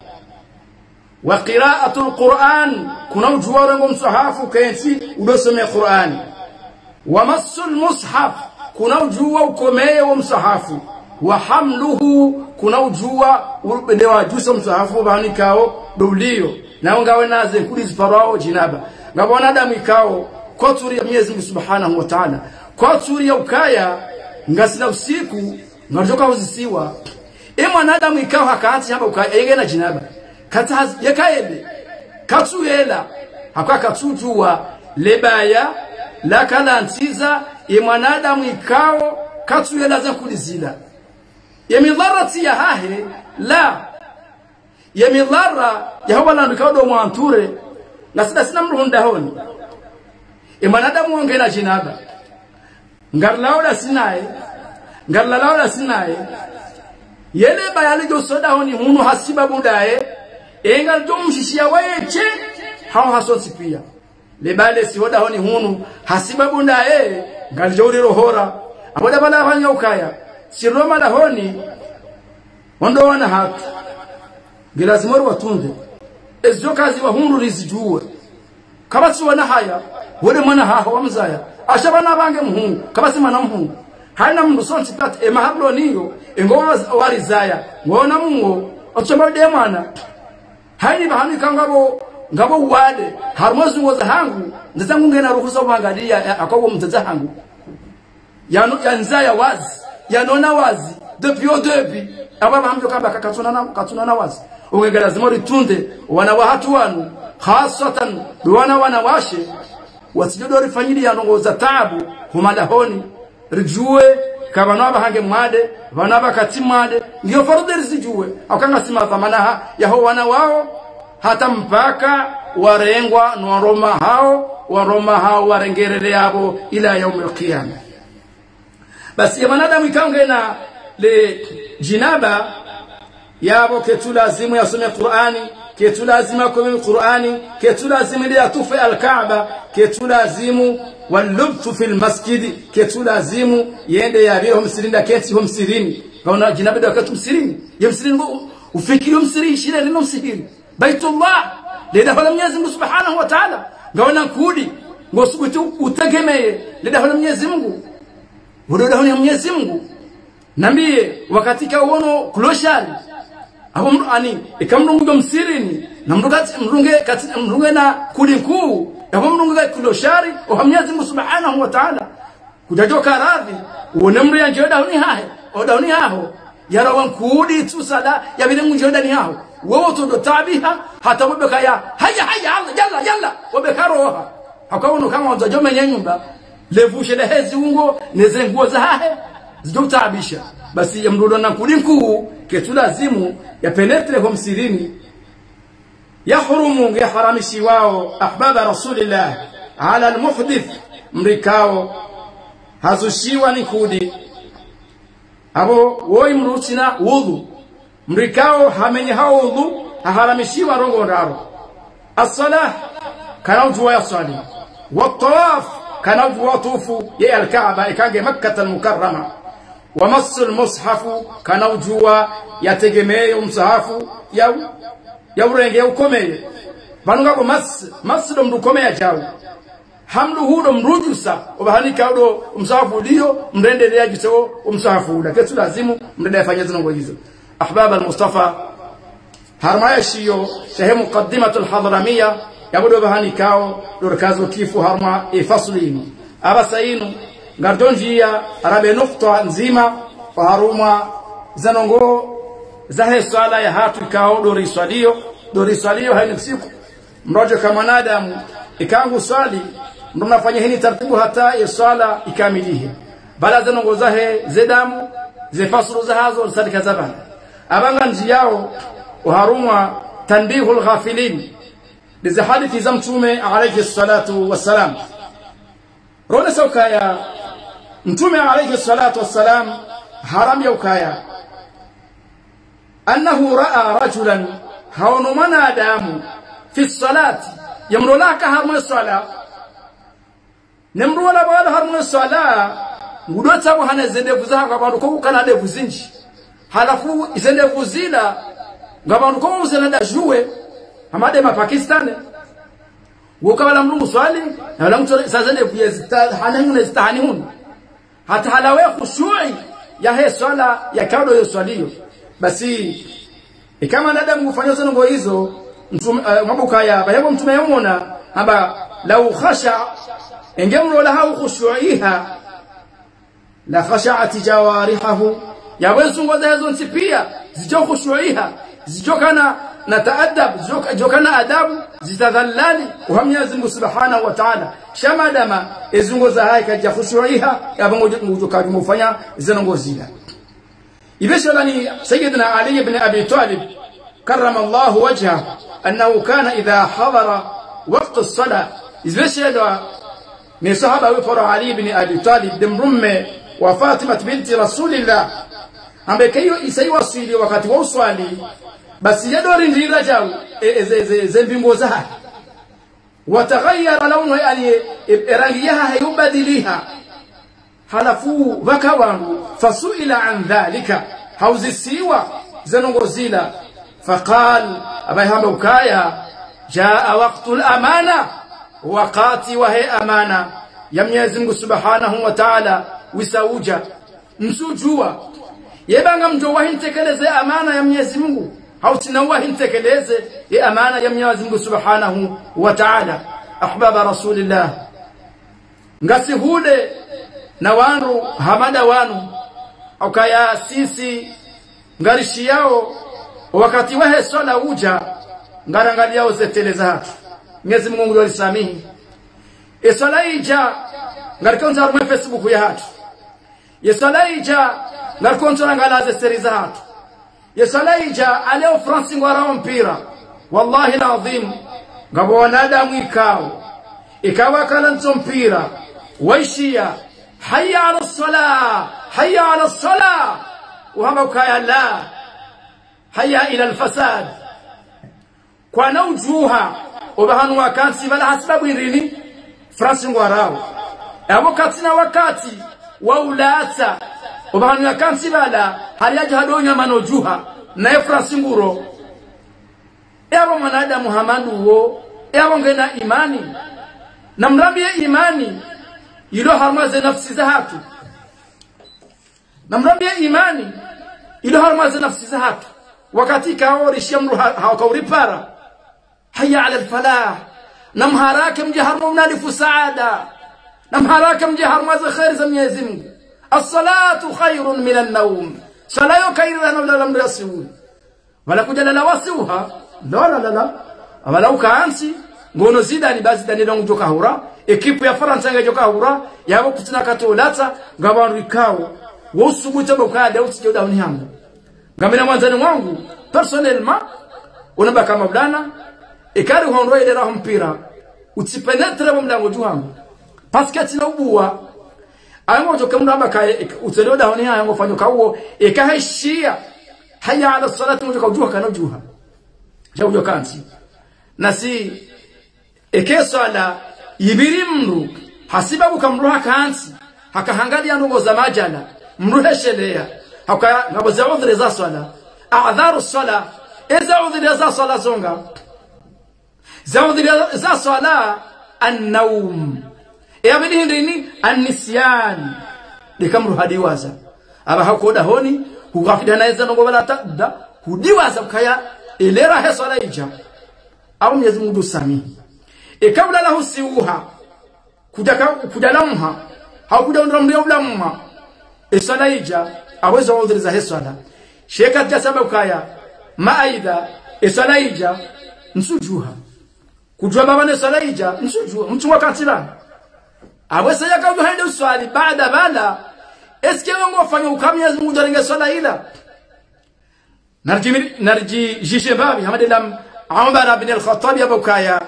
wa qira'atu al-Qur'an kuna ujwa rengo msahafu kensi udosome Qur'an wa massul mushaf kuna ujwa ukomeye wa msahafu wa hamluhu kuna ujua urubendewa jusa msahafu bahanikao dulio na ngawe naze kulizi farao jinaba ngabona damu ikao koturi ya Mwenyezi Mungu Subhanahu wa Ta'ala koturi ya ukaya ngasina usiku ngajoka uzisiwa e mwanadamu ikao hakati hapa ukaya yegena jinaba kata yakaende katuyela hakwa katujua lebaya la kalantiza e mwanadamu ikao katuyela za kulizila yemidharati ya hahe la yemidhara ya huwa landikado mwanture na sida sina mruhunda honi imanadamu wongena jinaba ngarlaola sinae ngarlaola sinae yele bayali jo soda honi hunu hasiba bundae engal jo mshishia waeche hao hasonsi pia le bale si hoda honi hunu hasiba bundae ngal jo rohora aboda bala hanya ukaya si Roma la honi wando wana hatu gilazimoro watunde ezo kazi wa hunu rizijue kabasi wana haya wole mwana haho wa mzaya ashabana bange muhungu kabasi mwana muhungu haina mndu sonsi plat e mahablo niyo engowa warizaya ngona mungo ochomba de mwana haini bahani kangabo ngabo wade harmozi ngoza hangu ndazangu ngena ruhusa kuangalia akabo mtaza hangu yano yanzaya wazi yanona wazi depuis au depuis ababa hamjo kamba kakatuna na katuna na wazi ungegala zimori tunde wana wa hatu wanu hasatan wana wana washe wasijodo rifanyili yanongoza taabu humadahoni rijue kabanaba hange mwade banaba katimade ndio farudhi rizijue akanga sima thamana ya ho wana wao hata mpaka warengwa no Roma hao wa Roma hao warengerere yabo ila yaumul qiyamah basi wanadamu ikangena le jinaba yabo ketu lazimu yasome Qur'ani ketu lazima kusoma Qur'ani ketu lazimu ile atufe al-Kaaba ketu lazimu walubtu fil masjid ketu lazimu yende yabiro msirinda keti ho msirini kaona jinaba da katu msirini ya msirini ufikiri msirini shire rino msirini baitullah leda hala Mwenyezi Mungu Subhanahu wa Ta'ala ngaona kudi ngosubitu utegemee leda hala Mwenyezi Mungu Wododa honi Mwenyezi Mungu nambie wakati ka uono kloshari abo ani ikamrungu msirini na mrungati mrunge kati mrunge na kulinkuu abo mrunge kuloshari o Mwenyezi Mungu Subhanahu wa Ta'ala kujajoka radhi uone mri anjoda ni hahe oda ni haho yara wankudi tu sala ya bile munjoda ni haho wewe to tabiha hata wabeka ya haya haya yalla yalla wabeka roha hakaona kama wazajome nyanyumba levushe lehezi ungo neze nguo za hahe zidotabisha basi yamrudo na kulinku ketu lazimu ya penetre hom sirini yahrumu yaharamishi wao ahbaba rasulillah ala almuhdith mrikao hazushiwa ni kudi abo woi mrutina wudhu mrikao hamenye hao wudhu haharamishiwa rongo ndaro as-salah kana ujwa ya sali wa tawaf kana ujwa tufu ya al-kaaba ikange makkah al-mukarrama wa mass al-mushaf kana ujwa yategemee umsahafu ya ya urenge ukomeye banunga ko mas mas do mrukomeye chao hamdu hudo mrujusa obahanika udo umsahafu dio mrendelea gisewo umsahafu da ketu lazimu mrendelea fanya zino hizo ahbab al-mustafa harmaya shiyo sehemu muqaddimatul hadramiyya yabudo bahanikao dorkazo kifu harma ifaslini abasainu ngardonjia arabe nukta nzima haruma zanongo zahe swala ya hatu ikao dori swalio dori swalio haini siku mrojo kama nadamu ikangu swali ndo mnafanya hili taratibu hata ya swala ikamilihe bala zanongo zahe zedamu zefasuru zahazo sadika zabana abanga njiyao uharuma tanbihul ghafilin liza hadithi za mtume alayhi salatu wassalam rona saukaya mtume alayhi salatu wassalam haram ya ukaya annahu raa rajulan haunu manadamu fi salati yamrulaka harmu sala nemrula bala harmu sala ngudota bo hanezende vuza kwa bantu ko kana de vuzinji halafu izende vuzila ngabantu ko uzela juwe amade ma Pakistan wokabala mlungu swali na la mtu sazende kuyezita hanangune stahanihun hata halawe khushui ya he swala ya kado yo swalio basi kama nadamu kufanya zongo hizo mabuka ya bayabo mtume yomona aba law khasha engemro la hau khushuiha la khasha'at jawarihu ya wezungo za hizo nsipia zijo khushuiha zijokana na taadab zijokana adabu zitadhallali wa Mwenyezi Mungu Subhanahu wa Ta'ala shamadama ezungo za haika ja khushuiha ya bango mujoka mufanya zinongo zila ibeshalani sayyidina Ali ibn Abi Talib karrama Allah wajhahu annahu kana idha hadara waqt as-salah ibeshalwa ni sahaba wa Ali ibn Abi Talib dimrumme wa Fatima binti Rasulillah ambaye kayo isaiwasili wakati wa uswali basi yadori ndira jao zembingo zaha wataghayyara launu yani rangiyaha hayubadiliha halafu wakawangu fasuila an dhalika hauzisiwa zanongozila faqal abayhamba ukaya jaa waqtul amana waqati wa hi amana ya Mwenyezi Mungu Subhanahu wa Ta'ala wisauja msujua yebanga mjo wahintekeleze amana ya Mwenyezi Mungu hautina wahintekeleze ya amana ya Mwenyezi Mungu Subhanahu wa Ta'ala ahbaba rasulillah ngasi hude na wanu hamada wanu ukaya sisi ngarishi yao wakati wahe swala uja ngarangalia uzeteleza hatu Mwenyezi Mungu ndio alisamihi e swala ija ngarikonza mu Facebook ya hatu ye swala ija ngarikonza ngalaze seriza hatu ye swala ija aleo France ngwara mpira wallahi alazim ngabo wanadamu ikao ikawa kala mpira waishia hayya ala as-salah hayya ala as-salah وهم وكايا لا هيا الى الفساد كwana ujuha obahanu wakansi bala hasibabu irini France ngwarao abo katina wakati wa ulasa obahanu wakansi bala haliaje hadonya manojuha na France nguro abo manada Muhammadu wo abo ngena imani na mrambie imani ilo harmaze nafsi za hatu na mrambie imani ilo harmaze nafsi za hatu wakati kaori shamru hawakauripara hayya ala alfalah namharaka mjahar mnalifu saada namharaka mjahar maza khair za Mwenyezi Mungu as-salatu khairun min an-nawm salayo kaira na la mrasul wala kujala wasiuha la la la wala ukaansi ngono zida ni bazi dani longo joka hura ekipu ya Faransa ngajoka hura yabo kutina katolata ngabantu ikao wosubuta bokada usijoda unihangu ngamena mwanzani wangu personnellement unaba kama blana ekari honro ile raho mpira utipenetre mu mlango juhangu parce que tina ubuwa ayo joka mnaba kai uteloda unihangu fanyo kawo ekahishia haya ala salatu mjoka juha kana juha jawo kansi nasi eke swala yibiri mru hasiba bukamruha kansi hakahangalia ndogo za majala mruheshelea haka ngabo za udhri za swala a'dharu swala iza udhri za swala zonga za udhri za swala an-nawm yabidi ndini an-nisyan dikamru hadiwaza aba hakoda honi hugafidana iza ndogo bala tada hudiwaza kaya ilera he swala ija au Mwenyezi Mungu samihi ikabla lahu siuha kujaka kujalamha hakuja ndo mlio blamha isala ija aweza udhiriza hesala sheka jasaba ukaya maida isala ija nsujuha kujua baba ne sala ija nsujuha mchungwa katila aweza yakaujo hende uswali baada bala eske wango fanya ukamya Mungu ndarenge sala ila narji narji jishebabi hamadilam Umar ibn al-Khattab yabukaya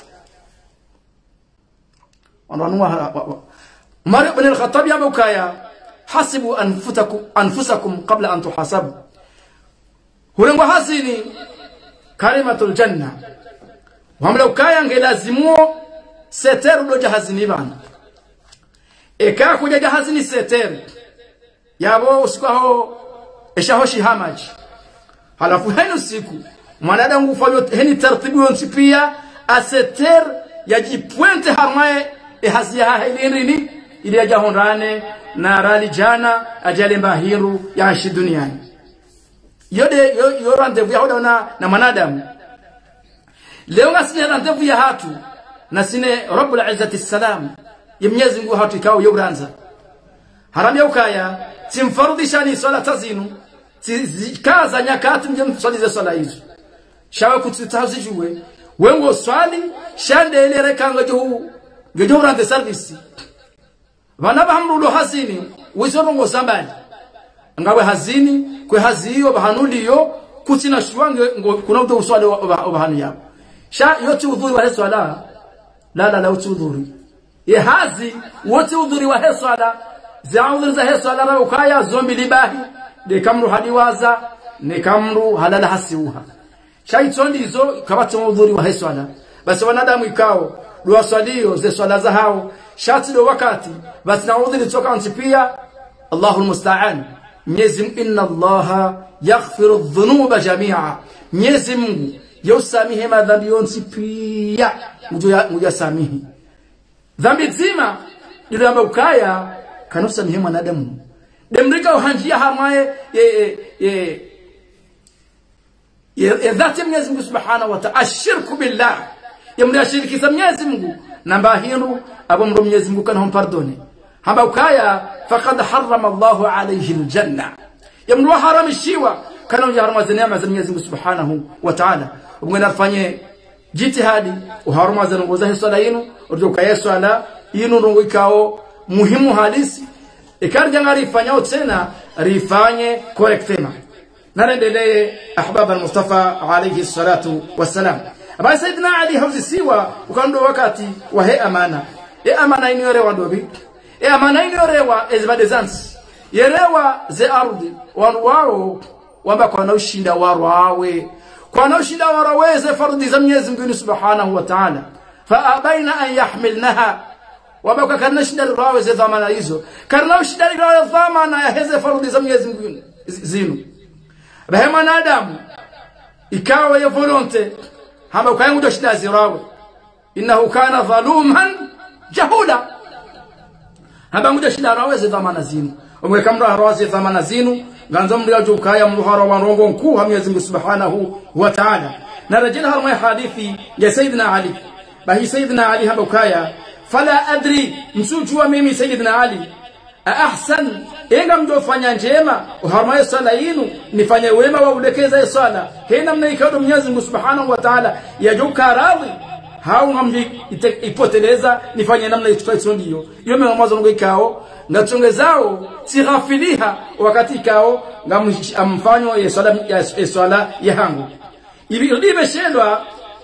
Umar ibn al-Khattab yabukaya hasibu anfusakum anfusakum qabla an tuhasabu hulengo hasini kalimatul janna wamla ukaya ngelazimuo seteru do jahazini bana eka kuja jahazini seteru yabo usikaho eshahoshi hamaji halafu henu siku mwanadamu ufanywa heni taratibu yonsi pia aseter yajipointe harmae ehazia hailini ili ajahondane na rali jana ajale mbahiru ya shi duniani yode yo, yo rendezvous ya hoda na, na mwanadamu leo ngasine rendezvous ya hatu na sine rabbul izzati salam ya Mwenyezi Mungu hatu ikao yoranza haram ya ukaya simfarudishani swala tazinu kaza nyakati mje mswalize swala hizo shawe kututazijuwe wengo swali shande ile rekanga jo ngejo rande service bana bahamrulo hazini wizorongo sambali ngawe hazini kwe haziyo bahanuliyo kutina shwange kuna uto uswali bahanu yabo sha yote udhuri wa swala la la la udhuri ye hazi wote udhuri wa swala za udhuri za swala ra ukaya zombi libahi de kamru hadiwaza ne kamru halala hasiuha shaitondi hizo kabati udhuri wa swala basi wanadamu ikao dua swalio ze swala za hao shati do wakati basi na udhuri toka ntipia Allahu almusta'an Mwenyezi inna Allaha yaghfiru dhunuba jami'a Mwenyezi Mungu yosamihe madhambi yonsi pia muja samihi dhambi zima ndio ambayo ukaya kanusamhe mwanadamu demrika uhanjia hamaye ye ye ye dhati Mwenyezi Mungu subhanahu wa ta'ala ashirku billah yamri shirki sa Mwenyezi Mungu namba hiru abo mro Mwenyezi Mungu kana pardone hamba ukaya faqad harrama Allahu alayhi aljanna yamru haramishiwa kana uharama neema za Mwenyezi Mungu subhanahu wa ta'ala umwena fanye jitihadi uharama za ngoza swala yinu ujoka Yesu ala yinu rongo ikao muhimu halisi ikarja ngari fanyao tena rifanye correctement narendelee ahbab al-Mustafa alayhi salatu wassalam aba sayyidina Ali hauzi siwa ukando wakati wa he amana e amana iniyorewa ndobi e amana iniyorewa ezibadezansi yerewa ze ardi wanu wao wamba kwa naushinda warawe kwa naushinda warawe ze fardi za Mwenyezi Mungu subhanahu wa ta'ala fa abaina an yahmilnaha wabaka kana shinda warawe ze dhamana hizo kana shinda warawe dhamana ya heze fardi za Mwenyezi Mungu zinu bahema na Adamu ikawa ya volonte hamba ukayengu ndo shida zirawe innahu kana dhaluman jahula hamba nguja shida rawe ze dhamana zinu umweka mra rawe ze dhamana zinu ganza mliga jukaya mluhara wa rongo mkuu ha Mwenyezi Mungu Subhanahu wa Ta'ala. Na rejea harma ya hadithi ya Sayyidina Ali. Bahi Sayyidina Ali haba ukaya fala adri msujua mimi Sayyidina Ali ahsan inga mjofanya njema harma ya sala yinu nifanye wema wa ulekeza sala hena mnaikado Mwenyezi Mungu Subhanahu wa Ta'ala yajuka radhi hao ngamji ipoteleza nifanye namna itutaiso ndiyo iyo memazo ngo ikao ngatongezao sighafiliha wakati ikao ngamfanyo ya sala ya sala ya hangu ibi libeshelwa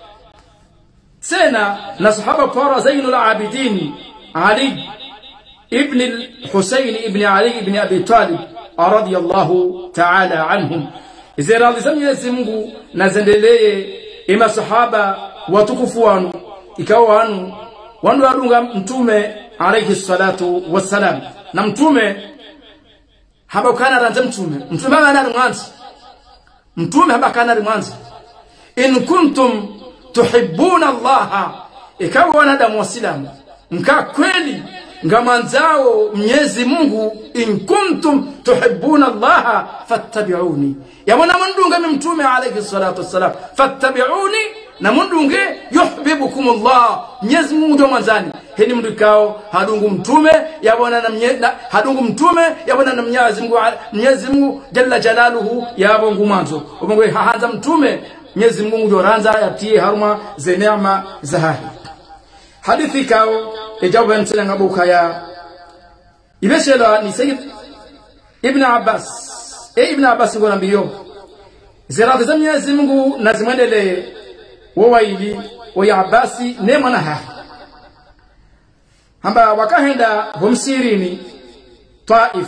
tena na sahaba para Zainul Abidin Ali ibn al-Husayn ibn Ali ibn Abi Talib radiyallahu ta'ala anhum izera Mwenyezi Mungu nazendelee ima sahaba watukufu wanu ikawa wanu wanu wadunga mtume alayhi salatu wassalam na mtume habakana ranta mtume mtume ana mwanzo mtume habakana mwanzo in kuntum tuhibbuna Allah ikawa wanadamu waislamu mka kweli ngamanzao Mwenyezi Mungu in kuntum tuhibbuna Allah fattabi'uni yabona mndunga mtume alayhi salatu wassalam fattabi'uni na mundunge yuhibbukum Allah Mwenyezi Mungu ndo manzani heni mndukao hadungu mtume yabona na hadungu mtume yabona na Mwenyezi Mungu Mwenyezi Mungu jalla jalaluhu yabongu manzo ubongo haanza mtume Mwenyezi Mungu ndo ranza yatie haruma ze neema zahahi hadithi kao ejabu mtela ngabuka ya ibeshela ni Sayyid Ibn Abbas e Ibn Abbas ngona mbiyo zirada za Mwenyezi Mungu nazimwendelee wawaili wa Abbasi neema na ha hamba wakahenda humsirini Taif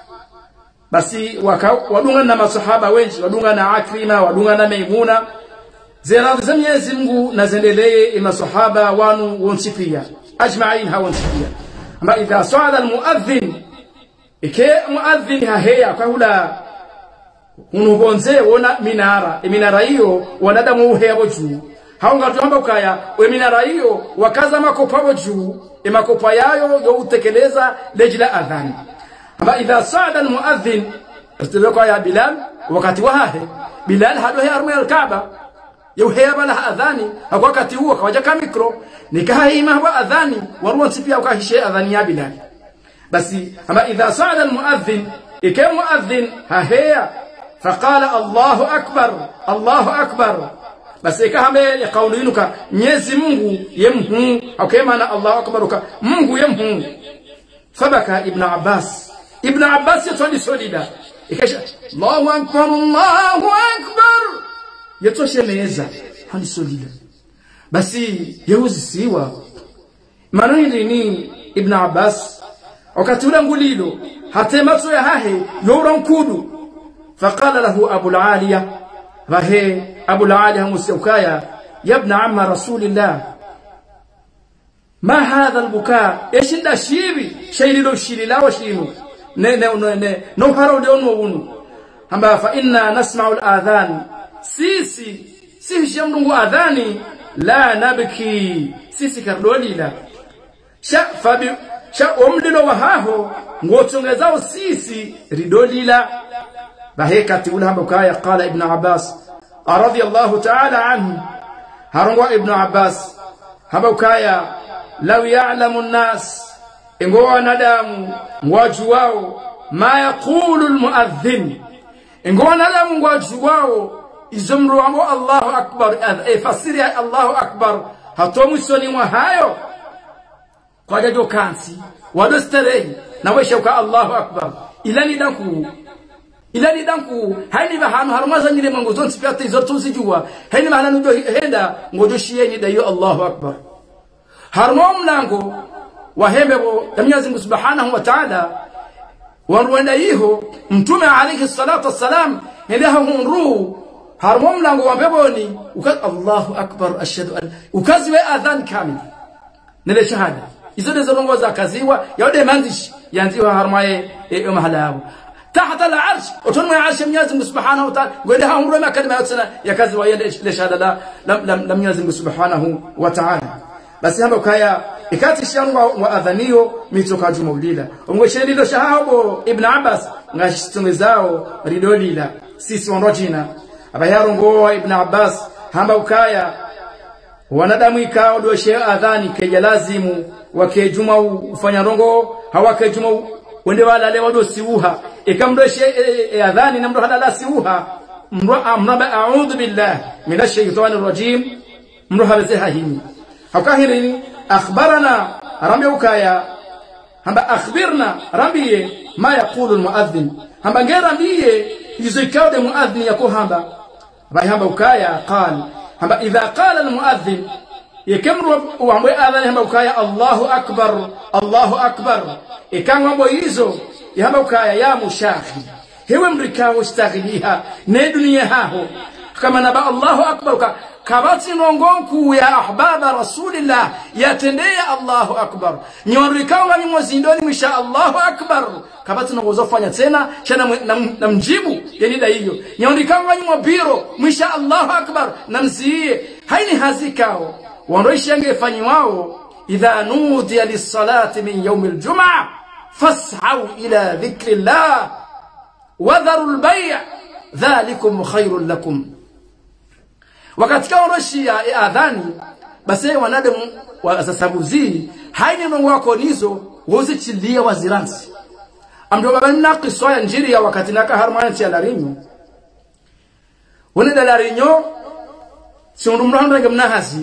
basi waka wadunga na masahaba wengi wadunga na Akrima wadunga na Maimuna zirada za Mwenyezi Mungu nazendelee masahaba wanu wonsifia ajma'in hawonsifia hamba idha sa'ala almuadhdhin ike muadhdhin haheya kwa hula unubonze wona minara minara hiyo wanadamu uhebo juu haunga tuamba ukaya we minara hiyo wakaza makopa juu e makopa yayo yo utekeleza lejila adhani hamba idha sa'ada almuadhdhin istibqa ya Bilal wakati wahe Bilal hado ya armu al-Kaaba yuheba la adhani wakati huo kawaja kama mikro nikahaima wa adhani warwan sipia ukahishe adhani ya Bilal basi hamba idha sa'ada almuadhdhin ikam muadhdhin haheya فقال الله أكبر الله أكبر بس إكهامه يقولينك Mwenyezi Mungu yemhu au kama na Allah akbaruka Mungu yemhu fabaka Ibn Abbas Ibn Abbas yatwali solida ikasha Allahu akbar Allahu akbar yatosheleza hani solida basi yeuzi siwa manani ni Ibn Abbas wakati ule ngulilo hatemato ya hahe yora nkudu فقال له أبو العالية وهي أبو العالية مسوكايا يا ابن عم رسول الله ما هذا البكاء إيش إنت شيبي شيء لو شيء لا وشينو نه نه نه نه نهارو ديونو ونو هم فإننا نسمع الآذان سيسي سيسي يمنو آذاني لا نبكي سيسي كردولي لا شا فبي شا أمدلو وهاهو ngochongezao sisi ridoli la bahekati ule habukaya qala Ibn Abbas radiyallahu ta'ala anhu harungwa Ibn Abbas habukaya law ya'lamu an-nas ingo wanadamu waju wao ma yaqulu al-muadhdhin ingo wanadamu waju wao izumru amo Allahu akbar fasiri Allahu akbar hatomusoni mwa hayo kwa jajo kansi wadosterehi na weshauka Allahu akbar ilani danku ilani danku haini bahanu harumaza nyile mango zonsi pia tizo tuzijua haini bahana nujo henda ngojo shieni dayo Allahu akbar harumo mlango wahembe ya Mwenyezi Mungu Subhanahu wa Ta'ala wanruenda yiho mtume alayhi salatu wassalam ndeha hunru harumo mlango wa beboni uka Allahu akbar ashhadu an ukaziwe adhan kamil nile shahada izo dezo rongoza kaziwa yode mandishi yanziwa harumaye e mahala yabo تحت العرش وتنمي عرش Mwenyezi سبحانه وتعالى قولها عمره ما كلمه يتسنى يكذب ويد ليش هذا لم لم لم يزم سبحانه وتعالى بس هبه كايا ikati shangwa wa adhanio mitoka juma ulila ongweshelilo shahabo Ibn Abbas ngashitongezao ridolila sisi wandojina abayarongo Ibn Abbas hamba ukaya wanadamu ikao doshe adhani keja lazimu wake juma ufanya rongo hawake juma wende wala lewa do siuha ikamdoshe e, e, adhani namdo halala siuha mro amraba a'udhu billah minash shaitanir rajim mro habezeha hini hakahini akhbarana rambi ukaya hamba akhbirna rambiye ma yaqulu almuadhdhin hamba ngerambiye yuzikao de muadhdhin yako hamba bai hamba ukaya qala hamba idha qala almuadhdhin yakemru uamwe adhan hamba ukaya Allahu akbar Allahu akbar ikangombo hizo hamba ukaya ya mushakhi hewe mrikao staghiliha ne dunia haho kama naba Allahu akbar kabati nongonku ya ahbaba rasulillah yatendea Allahu akbar nyorikao ngani mwazindoni mwisha Allahu akbar kabati nongozo fanya tena chana na mjibu yani da hiyo nyorikao ngani mwabiro mwisha Allahu akbar namzie haini hazikao wanroishi yangefanyi wao idha nudiya lis-salati min yawm al-jum'ah fas'au ila dhikrillah wadharu al-bay' dhalikum khairul lakum wakati kaoroshi ya adhani basi wanadamu wasasabuzi haini mungu wako nizo wozi chilia waziransi amdoba banna qiswa ya njiri ya wakati naka harmani ya larinyo wone larinyo siundumranda ngemna hazili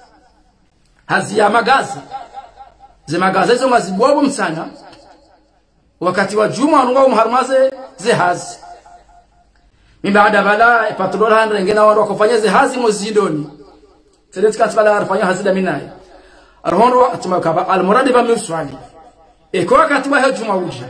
hazi ya magazi ze magazi zo mazibobo msana wakati wa juma wanunga umharmaze ze hazi Mimbaada bala patrol handre ngena waro kufanya zihazi mozidoni sedet katbala arfanya hazida minai arhondo atumaka almuradi ba miswali e kwa wakati wa hujuma uji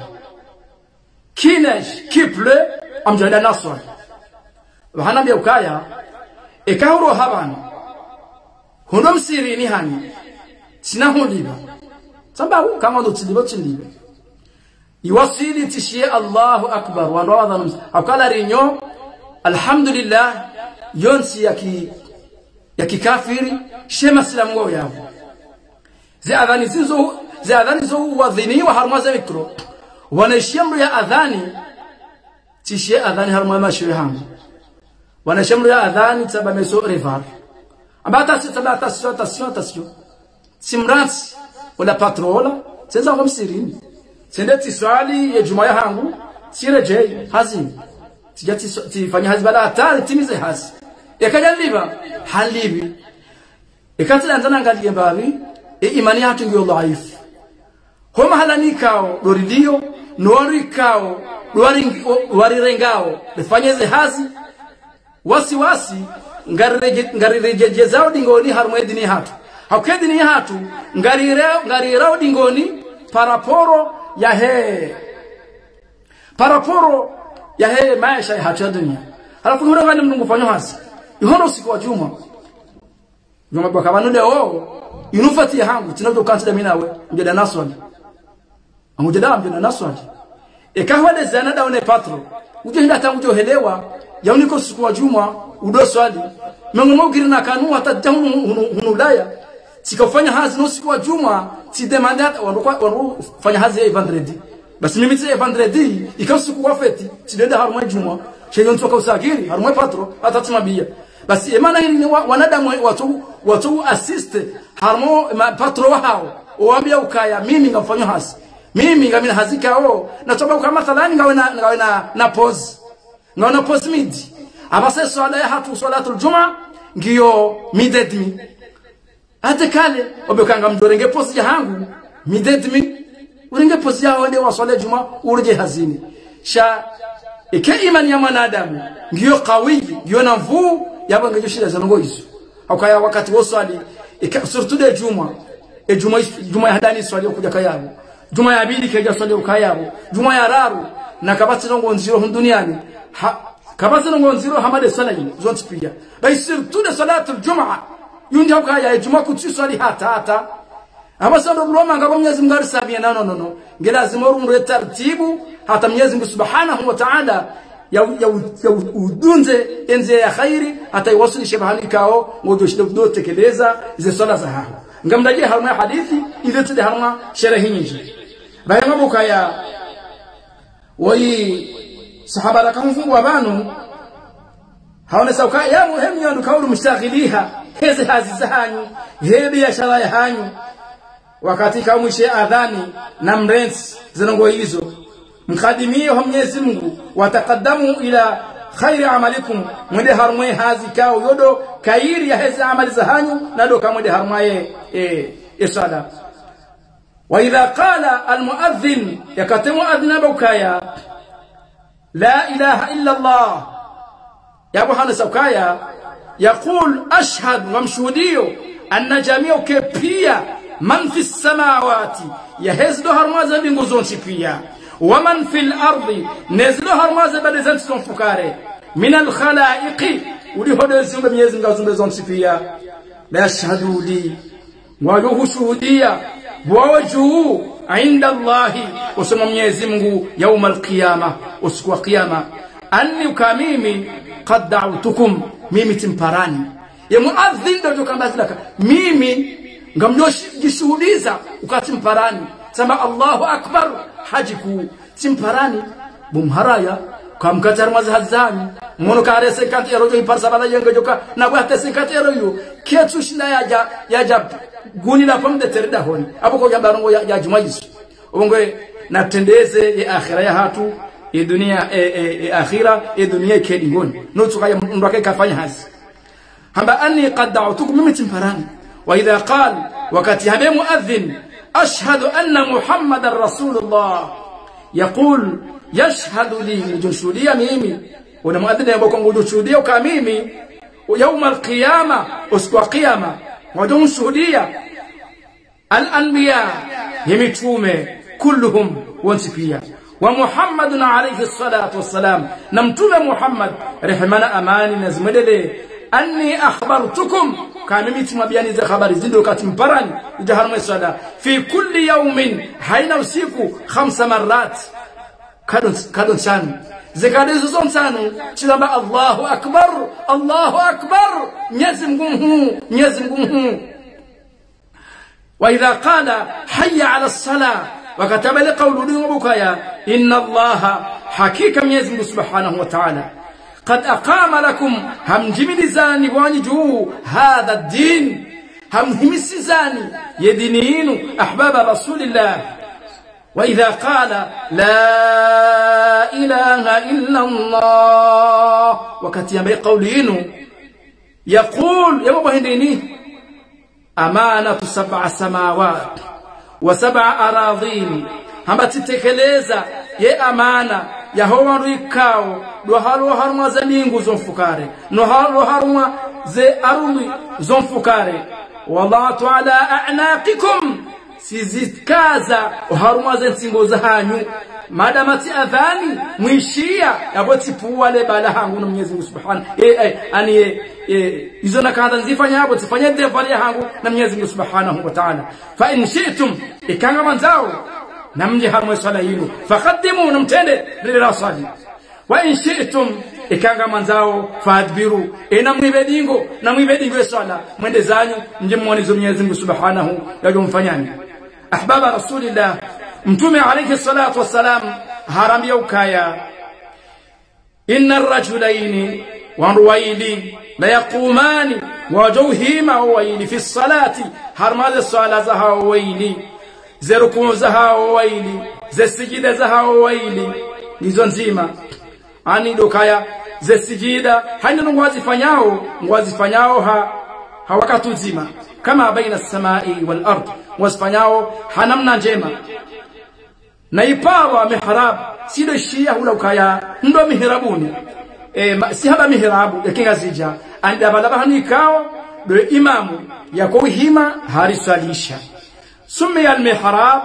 kinesh kiple amjada naswa wahana bia ukaya e kauro habana hondo msiri ni hani sina hondiba sababu kama ndo tilibo tilibo iwasili tishie Allahu akbar wa radha akala rinyo alhamdulillah yonsi yaki yaki kafiri shema islamu wao yao zi adhani zizo zi adhani zo wadhini wa harmaza mikro wanashamru ya adhani tishie adhani harma mashuhi hamu wanashamru ya adhani taba meso rivar abata sitaba tasio tasio tasio simransi wala patrola senza ngomsirini sendeti swali ya jumaya hangu sirejei hazini tijati tifanya hazi bala hatari timize hazi yakaja liba halibi ikatila ndana ngalie mbari e imani hatu ngiyo dhaifu homa halanikao dorilio nuarikao nuarirengao lifanyeze hazi wasi wasi ngarirejezao dingoni harumwedi ni hatu hakedi ni hatu ngarireo ngarirao dingoni paraporo ya he paraporo ya he maisha ya hatu ya dunia halafu hura ngani mnungu fanyo hasi ihono usiku wa juma juma kwa kabanunde oo inufati ya hangu tinabdo kansida minawe mjeda naswali mjeda mjeda naswali ekahwade zana daone patro uje hinda tangu johelewa ya uniko usiku wa juma udo swali mengumo girina kanu hata jamu hunulaya sikafanya hazi no usiku wa juma si demanda wanu fanya hazi ya vendredi basi mimi tse vendredi ikausiku wa feti tidenda harumwe juma sheyo ntoka usagiri harumwe patro atatumabia basi emana hili wanadamu watu watu assist harmo patro wao oambia ukaya mimi ngafanya hazi mimi ngamina hazika o natoba kama mathalani ngawe na ngawe na na pause ngawe na pause midi abase swala ya hatu salatul juma ngiyo midedmi hata kale obekanga mdorenge pause ya hangu midedmi urenge pause ya wale wa swala juma urje hazini sha ike imani ya mwanadamu ngiyo qawi ngiyo namvu yaba ngiyo shida zango hizo akaya wakati wo swali surtout de juma e juma juma hadani swali kuja kayabo juma ya bili keja swali ukayabo juma ya raru na kabati nongo nziro duniani kabati nongo nziro hamade swali zonti pia bai surtout de salatul jumaa yundi ukaya juma kuti swali hata hata abasando buloma ngabo Mwenyezi Mungu arisabia no no no ngela zimorundu taratibu hata Mwenyezi Mungu Subhanahu wa Ta'ala ya ya udunze enze ya khairi hata iwasilishe bahali kao ngojo shida kudo tekeleza ize swala za hao ngamdaje harma hadithi ile tede harma sharahi nyingi bayama bukaya wayi sahaba rakamfungu wabanu haone sauka ya muhimu yandu kaulu mustaghiliha heze hazi zahanyu he biashara yanyu wakati kaumwishe adhani na mrenzi zinongo hizo mkhadimie wa Mwenyezi Mungu watakaddamu ila khairi amalikum mwende harmwe hazi kao yodo kairi ya heze amali zahanyu nado kamwende harmaye e isala wa idha qala almuadhdhin yakatimu adhna bukaya la ilaha illa Allah ya Bwana Saukaya يقول أشهد ومشهوديو أن جميعك بيا من في السماوات يهزدو هرمازا بنغزون شبيا ومن في الأرض نزلو هرمازا بدزان سنفكاري من الخلائق ولهذا يزيون بميزن غزون بزون شبيا لا يشهدوا لي وله شهودية ووجهه عند الله وسمى ميزمه يوم القيامة وسكوا قيامة أني كميمي قد دعوتكم mimi timparani ya muadhin ndio tukambazilaka mimi ngamjishuhudiza ukatimparani sema Allahu akbar hajiku timparani bumharaya kamkatar mazhazani mono kare sekati erojo iparsabala yenga joka na kwa sekati eroyo ketu shina yaja yaja guni la pamde terida honi aboko yabarongo ya, ya jumayisu ubongwe na tendeze ya akhira ya hatu e dunia e, e, e akhira e dunia kedingoni no tukaya ndwake kafanya hazi hamba anni qad da'utukum mimi timparani wa idha qala wakati habe muadhin ashhadu anna muhammadar rasulullah yaqul yashhadu li mujushudia mimi wana muadhin ambao kungujushudia kwa mimi يوم القيامه اسوا قيامه ودون الانبياء يمتومه كلهم وانسفيا ومحمد عليه الصلاة والسلام نمتنا محمد رحمنا أماني نزمدلي أني أخبرتكم كان ميتما بياني ذا خبر زيدو كاتمبراني جهر مسودا في كل يوم حين وسيكو خمس مرات كادون كادون سان زكادو زون سانو تشلبا الله أكبر الله أكبر نيزمغمه نيزمغمه وإذا قال حي على الصلاة وكتب لقول لهم إن الله حقيقة ميزم سبحانه وتعالى قد أقام لكم هم جميل زاني وانجو هذا الدين هم هم السزاني يدينين أحباب رسول الله وإذا قال لا إله إلا الله وكتب لقولين يقول يا أبو هنديني أمانة سبع سماوات وسبع أراضين هم تتكلeza ye amana ya howa rikao do halo harma zaningu zonfukare no halo harma ze arumi zonfukare wallahu ala a'naqikum sizikaza harma zensingo zahanyu madamati adhani mwishia yaboti puwale bala hangu no Mwenyezi Mungu Subhanahu eh eh ani eh izo nakanda nzifanya hapo tifanye devali hangu na Mwenyezi Mungu Subhanahu wa Ta'ala fa in shi'tum ikanga manzao namje harma swala hilo faqaddimu namtende lila swali wa in shi'tum ikanga manzao fadbiru ina mwibedingo na mwibedingo swala mwende zanyu mje muone Mwenyezi Mungu Subhanahu yajomfanyani ahbaba rasulillah mtume alayhi salatu wassalam harambia ukaya inna ar-rajulaini wa ruwaili la yaqumani wa jawhima waili fi salati harmal sala za hawaili zeruku za hawaili zesijida za hawaili nizo nzima ani dokaya zesijida haina ngwazifanyao ngwazifanyao ha hawakatuzima kama baina as-samai wal ard wasfanyao hanamna njema na ipawa mihrab sido shia hula ukaya ndo mihrabuni e si haba mihrabu yakinga zija anda balabani kao do imamu yako hima harisalisha sumi al mihrab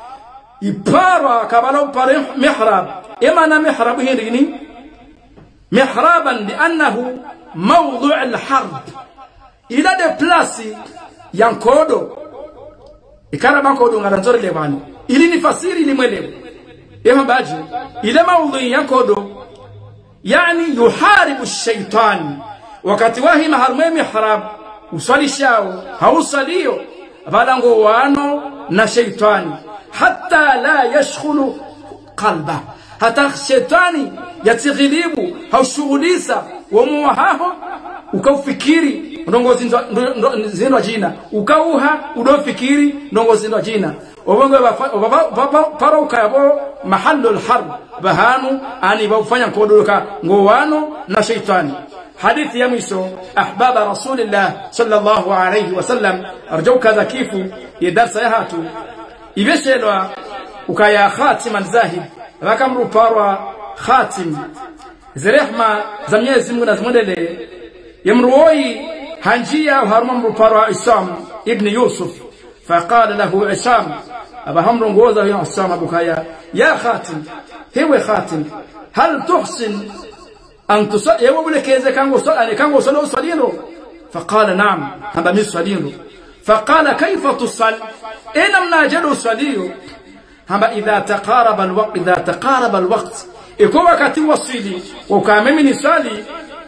ipawa kabalo pare mihrab imana mihrab hirini mihraban li'annahu mawdu' al harb ila de place yankodo ikara bankodo ngaranzore lebani ili ni fasiri ili mwelewe ema baji ile maudhui yankodo yani yuharibu ash-shaytan wakati wahi maharme mihrab usali shao hausalio balango wano na shaitani hatta la yashkhulu qalba hata shaitani yatighilibu haushugulisa wamuhaho ukaufikiri ndongo zinwa jina ukauha udofikiri ndongo zinwa jina obongo para ukayabo mahallu alharb bahanu ani bafanya kodoka ngowano na shaitani. حديث يميسو أحباب رسول الله صلى الله عليه وسلم أرجوك ذا كيفو يدرس يهاتو يبشلوا وكايا خاتم الزاهد ركم رباروا خاتم زرحمة زمية زمنا زمنا يمروي هنجيا وهرمم رباروا عصام ابن يوسف فقال له عصام أبا همرون غوزا يا عصام أبو كايا يا خاتم هو خاتم هل تحسن أن تصلي يوم لك إذا كان وصل كان وصل صلينه فقال نعم هذا من صلينه فقال كيف تصل إن مناجل صليه هم إذا تقارب الوقت إذا تقارب الوقت يكون وقت وصلي وكامل من صلي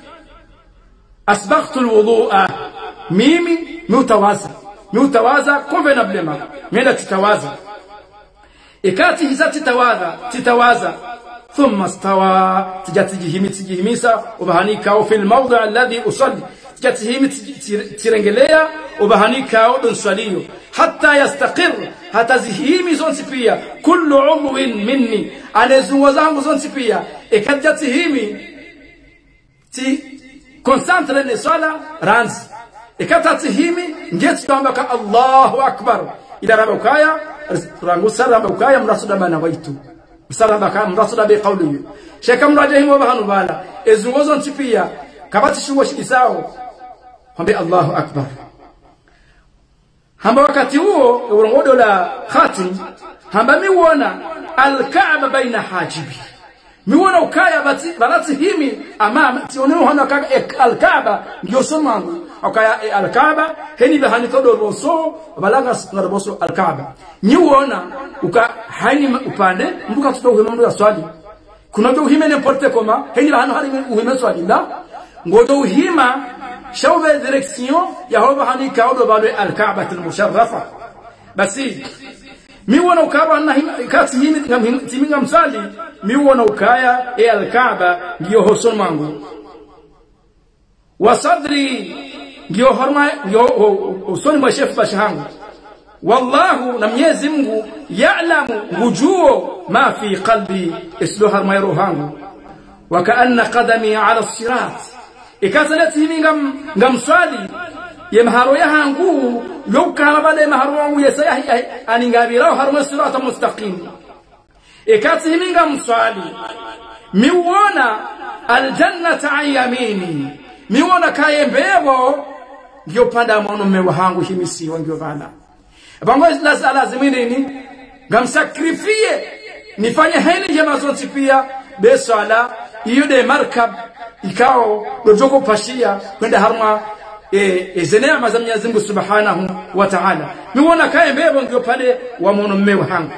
أسبغت الوضوء ميمي متوازى متوازى كوفنا بلما من تتوازى إكاتي إذا تتوازى تتوازى ثم استوى تجاتجهمي تجهميسا وبهانيكاو في الموضع الذي أصلي تجاتجهمي ترنجليا وبهانيكاو دنصليو حتى يستقر حتى زهيمي زونسبيا كل عضو مني أنا زوزان زونسبيا إكاتجهمي تي كونسانتر الصلاة رانز إكاتجهمي نجت يومك الله أكبر إلى ربكايا رانغو سلام ربكايا مرصد ما نويتو Msalaba kama mrasula bi qawli sheka mrajahimu wa bahanu bala ezungozo ntipia kabati shuwa shikisao hambe Allahu akbar hamba wakati huo urongodo la khatim hamba miwona al-Kaaba baina hajibi miwona ukaya bati balati himi amama tioneo hana kaka al-Kaaba ndio somangu ukaya al-Kaaba heni bahani todo roso balanga ngaraboso al-Kaaba niwona uka hani upande mbuka tuto uhimendo ya swali kuna do uhimene porte koma heni bahano hari uhimendo swali la ngodo uhima shauve direction ya hoba hani kaudo balo al-Kaaba al-musharrafa basi miwona ukaba na kati himi timinga msali miwona ukaya e al-Kaaba ndio hoson mangu wa sadri ndio horma ndio usoni mwa chef bashangu wallahu na Mwenyezi Mungu ya'lamu wujuo ma fi qalbi isluha ma ruhangu wa ka'anna qadami 'ala as-sirat ikazalati ngam ngamswali yemharo yahangu yokala bale maharo wangu yesahi aningabira harma sirat mustaqim ikati ngam swali miwona aljannata an yamini miwona kayembebo ndio panda mwono mewa hangu himisi wangio bala bango la lazimini ni ngamsakrifie nifanye hili jema zote pia besala iyo de markab ikao dojoko pashia kwenda harma e, e zenema za Mwenyezi Mungu Subhanahu wa Ta'ala miwona kayembebo ndio pale wa mwono mewa hangu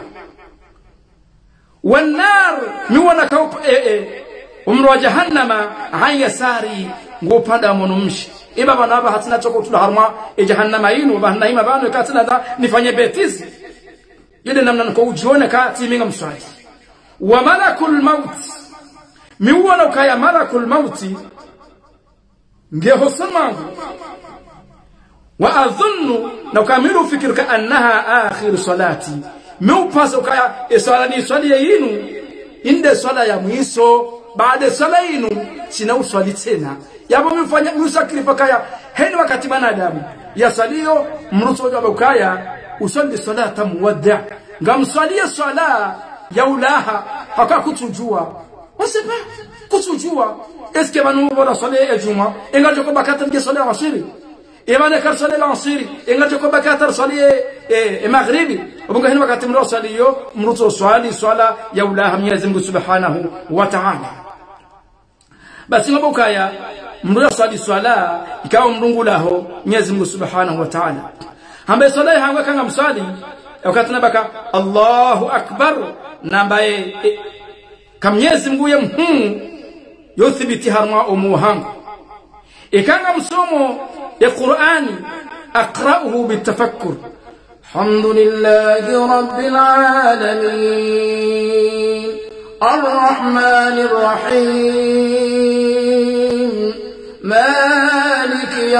wanar miwona kao e, e, umru wa jahannama haya sari ngopanda mwanumshi iba banaba hatina choko tula harma e jahannama yinu bahna ima bano katina da nifanye betizi yule namna nko ujione ka timinga mswali wa malakul maut miwona ukaya malakul mauti nge hosamangu wa adhunnu na ukamilu fikirka annaha akhir salati miupasa ukaya e swala ni swali yinu inde swala ya mwiso baada swala yinu sina uswali tena yabo mfanya musakrifa kaya heni wakati banadamu ya salio mruso wa ukaya usali salata muwadda ngamswalia swala ya ulaha haka kutujua wasipa kutujua eske banu wala swala ya juma engaje ko bakata nge swala ya asiri ebane kar swala ya asiri engaje ko bakata swala e maghribi ubunga heni wakati mruso salio mruso swali swala ya ulaha Mwenyezi Mungu Subhanahu wa Ta'ala basi ngabokaya mruya swali swala ikawa mrungulaho Mwenyezi Mungu Subhanahu wa Ta'ala ambaye swala hanga kanga mswali wakati nabaka Allahu akbar nambaye e, kamnyezi Mungu yemhu yothibiti harma umuhanga ikanga msomo ya Qur'ani aqra'uhu bitafakkur Alhamdulillahi rabbil alamin arrahmanir rahim maliki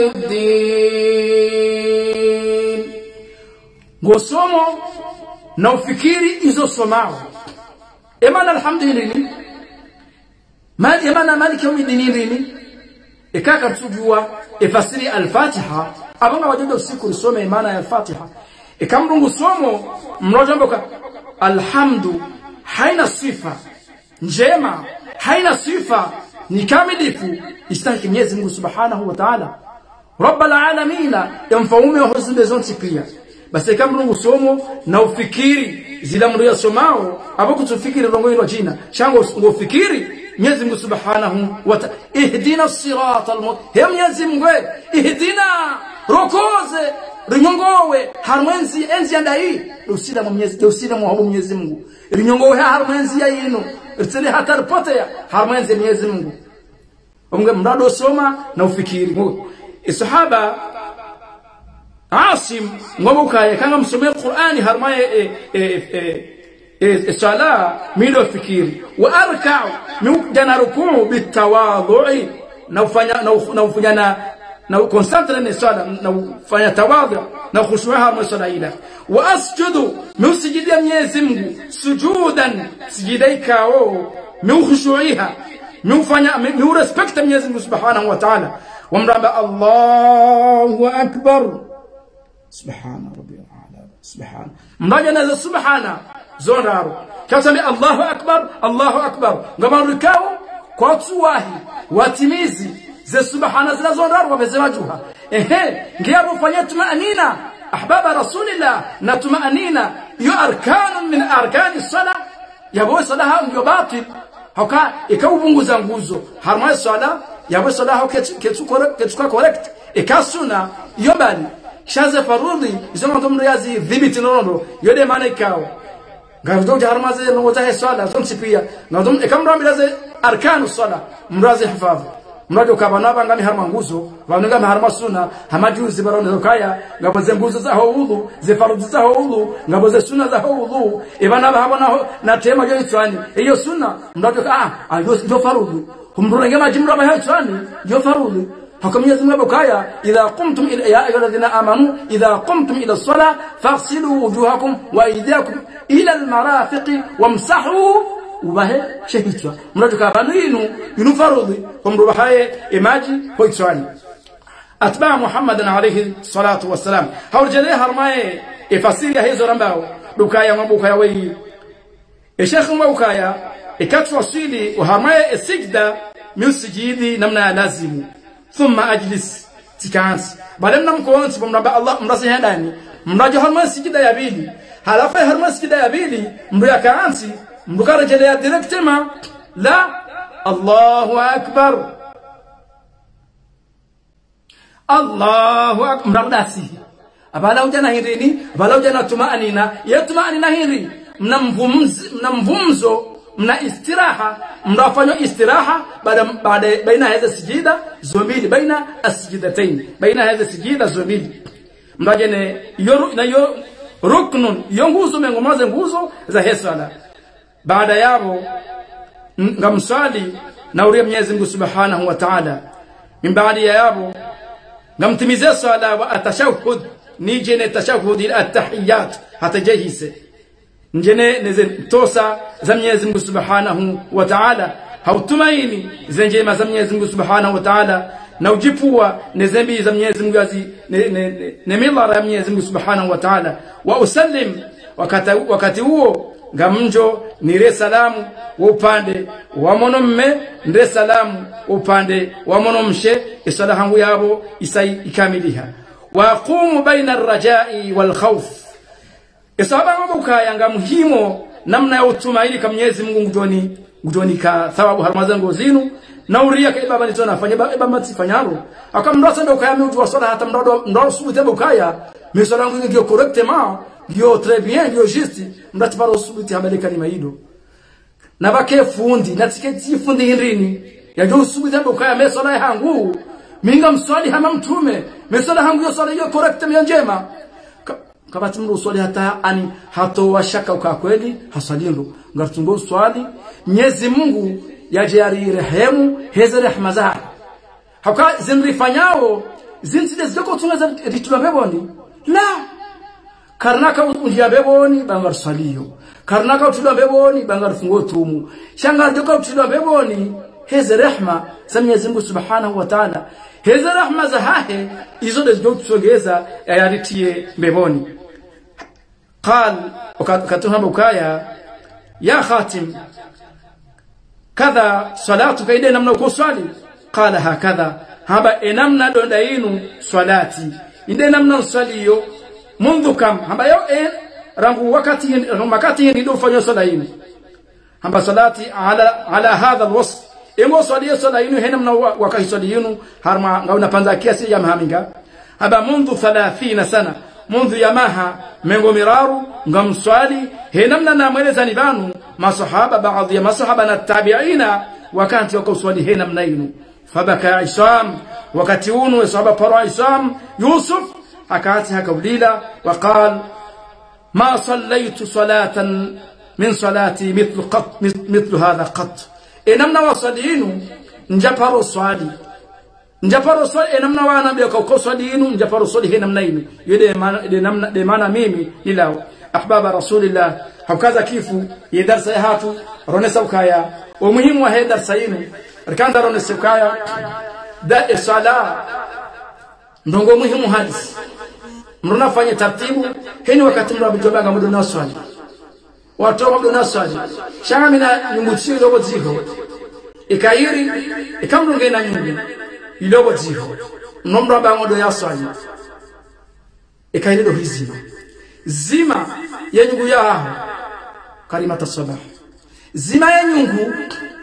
yawmiddin. Ngosomo na ufikiri izo somao emana alhamdulillah mali emana maliki yawmiddin nini ikaka tujua ifasiri al-Fatiha abanga wajojo usiku usome maana ya al-Fatiha ikamrungu somo mrojomboka alhamdu haina sifa njema haina sifa ni kamilifu istahiki Mwenyezi Mungu Subhanahu wa Ta'ala Rabbul Alamin yamfaume huzunde zonti pia basi ikamrungu somo na ufikiri zila mru ya somao abako tufikiri rongo hilo jina shango ngofikiri Mwenyezi Mungu Subhanahu wa Ta'ala ihdina as-siratal mustaqim Mwenyezi Mungu ihdina rokoze rinyongowe harmwenzi enzi andai usida Mwenyezi usida muhabu Mwenyezi Mungu rinyongowe harmwenzi ya yino tsele hatarpotea harmwenzi Mwenyezi Mungu umge mrado soma na ufikiri isahaba Asim ngobukaye kanga msomea Qur'ani harmaye الصلاه ميلو فكيري واركع مجانا ركوع بالتواضع نوفanya نوفanya نو كونسنتريت الصلاه نوفanya تواضع نخشوعها مسلايلا واسجد مسجد Mwenyezi Mungu sujudan sijidaikao mukhshuiha mufanya mu respect Mwenyezi Mungu Subhanahu wa Ta'ala wamramba Allahu akbar subhana rabbil ala subhana mrajana subhana zonaro kasami Allahu akbar Allahu akbar ngamarukao kwa tuwahi watimizi za subhana zinazonaro wabezewajuha ehe ngiabo fanya tumaanina ahbaba rasulillah na tumaanina yu arkan min arkani sala yabo salaha ndio batil haka ikawubunguza nguzo harma sala yabo salaha ketu ketu correct ikasuna yobali shaze farudhi izoma ndomro yazi dhibiti nondo yode maana ikao ngavdo jarmaze no wata swala zonsi pia ngadum ekamrambilaze arkanu sala mraze hifadhi mrado kabana ngami harma nguzo vanunga harma sunna hamajuzi baronzo kaya ngaboze nguzo za hudhu ze farudhi za hudhu ngaboze sunna za hudhu ibana habona na tema yo itswani iyo sunna mrado ah ayo ndo farudhi kumrunga majimra ba itswani yo farudhi حكم يزم بكايا إذا قمتم إلى يا أيها الذين آمنوا إذا قمتم إلى الصلاة فاغسلوا وجوهكم وأيديكم إلى المرافق وامسحوا وبه شهيتوا مرجوك بانينو ينفرضي ومربحاي إماجي هويتواني أتباع محمد عليه الصلاة والسلام هورجلي هرماي إفاسير هيزو رمباو بكايا مبكايا وي الشيخ مبكايا إكاتف وصيلي وهرماي السجدة من سجيدي نمنا لازم ثم أجلس تكانس بعدين نمكونس بمربع الله مراسي هداني مراجع هرمان سجدة يبيلي هلافة هرمان سجدة يبيلي مريا كانسي مبكار جليا ديركت ما لا الله أكبر الله أكبر مراسي أبالو جنا هيريني أبالو جنا تمانينا يتمانينا هيري منمفمز منمفمزو mna istiraha mnafanya istiraha baada baada baina hizo sijida zomili baina asjidatayn baina hizo sijida zomili mrajene yoru na yo ruknun yonguzo mengomaze nguzo za hesala baada yabo ngamsali na uriya Mwenyezi Mungu Subhanahu wa Ta'ala min baadi yabo ngamtimize sala wa atashahhud nijene tashahhud at-tahiyyat hatajihise njene neze tosa za Mwenyezi Mungu Subhanahu wa Ta'ala hautumaini zenjema za Mwenyezi Mungu Subhanahu wa Ta'ala na ujipua nezembi za Mwenyezi Mungu azi ne, ne, ne mila ya Mwenyezi Mungu Subhanahu wa Ta'ala wa usallim wakati wakati huo ngamjo nire salamu wa upande wa monomme ndre salamu upande wa monomshe isalahangu yabo isai ikamiliha wa aqumu baina ar-raja'i wal khawf isaba ngobuka yanga muhimo namna ya utumaini kama Mwenyezi Mungu ngudoni ngudoni ka thawabu harmazango zinu na uria ka baba nitona fanya baba matifanyaro akamrasa ndo kaya mtu wasala hata mrado ndo subite bukaya misala ngu ndio correctement ndio très bien ndio juste mrati paro subite habaleka ni maido na bake fundi na tiketi fundi hirini ya ndio subite bukaya misala hangu minga mswali hama mtume misala hangu yo sala yo correctement njema kabati mru swali hata ani hatoa shaka kwa kweli hasalindo ngatungo swali Mwenyezi Mungu yaje ari rehemu heze rehema zake haka zinrifanyao zinzide ziko tunaweza ritula beboni la karnaka ulia beboni bangar swaliyo karnaka utula beboni bangar fungo tumu shangar joka utula beboni heze rehema za Mwenyezi Mungu Subhanahu wa Ta'ala heze rehema za hahe izo ndio tusogeza yaritie beboni قال وكتبها بكايا يا خاتم كذا صلاتك إذا نمنا كوصالي قال هكذا هبا إنمنا دونdainu صلاتي إذا نمنا نصليو منذ كم هبا يو إيه رانغو وقتي وقتي ندو فنيو صلاين هبا صلاتي على على هذا الوصف إنغو صليو صلاين هنمنا وقتي صليين هرما غونا بانزاكيا سيا مهامينغا هبا منذ ثلاثين سنة منذ يماها منغو ميرارو ngam swali henamna na mweleza ni banu masahaba baadhi ya masahaba na tabiina wakati wako swali henamna inu fabaka Isam wakati unu sahaba para Isam Yusuf akati hakaulila waqal ma sallaytu salatan min salati mithlu qat mithlu hadha qat enamna wasalinu njaparo swali njaparo swali enamna wana bia kwa swali inu njaparo swali henamna inu yede namna de maana mimi ilao أحباب رسول الله هكذا كيفو يدرس هاتو رونس وكايا ومهم وهي درسينه ركان رونس وكايا دا الصلاة ndongo muhimu hadis mruna fanya taratibu heni wakati mra bijoba ngamudo na swali watu ngamudo na swali shanga mina nyumbutsio lobo ziho ikairi ikamrunge na nyumbu ilobo ziho nomra bangodo ya swali ikairi do hizi zima yenyungu ya kalimata sabah zima yenyungu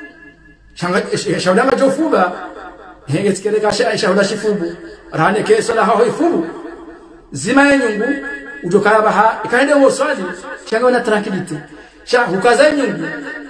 shanga shaulanga jofuba hengetkereka shaula shifubu rane kesala haho ifubu zima yenyungu ujokaya baha ikaende wo swali shanga na tranquility sha hukaza yenyungu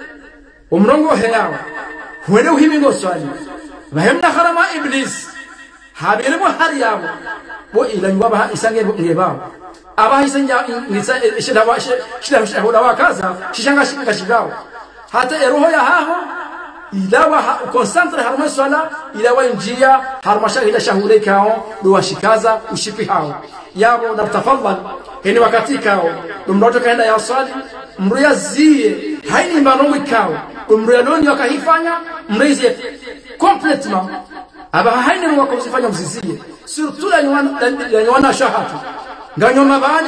umrongo heyawa huende uhimingo swali bahemna harama iblis habele mo hariyabo bo ilanywa baha isange ngebao aba hisenja nisa shidawa shidawa shidawa kaza shishanga shika shigao hata eroho ya haho ilawa concentre harma swala ilawa njia harma shahida shahure kao do washikaza ushipi hao yabo na tafadhal heni wakati kao mroto kaenda ya swali mruya zie haini manongo kao mruya noni wakahifanya mrizie complètement aba haini mwako usifanya mzizie surtout la nywana la nywana shahatu nganyoma bani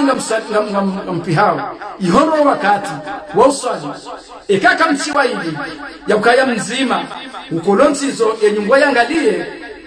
ngampihao ihono wakati wa uswali ikaka mchiwa hivi ya ukaya mzima ukolonsizo yenyungwa yangalie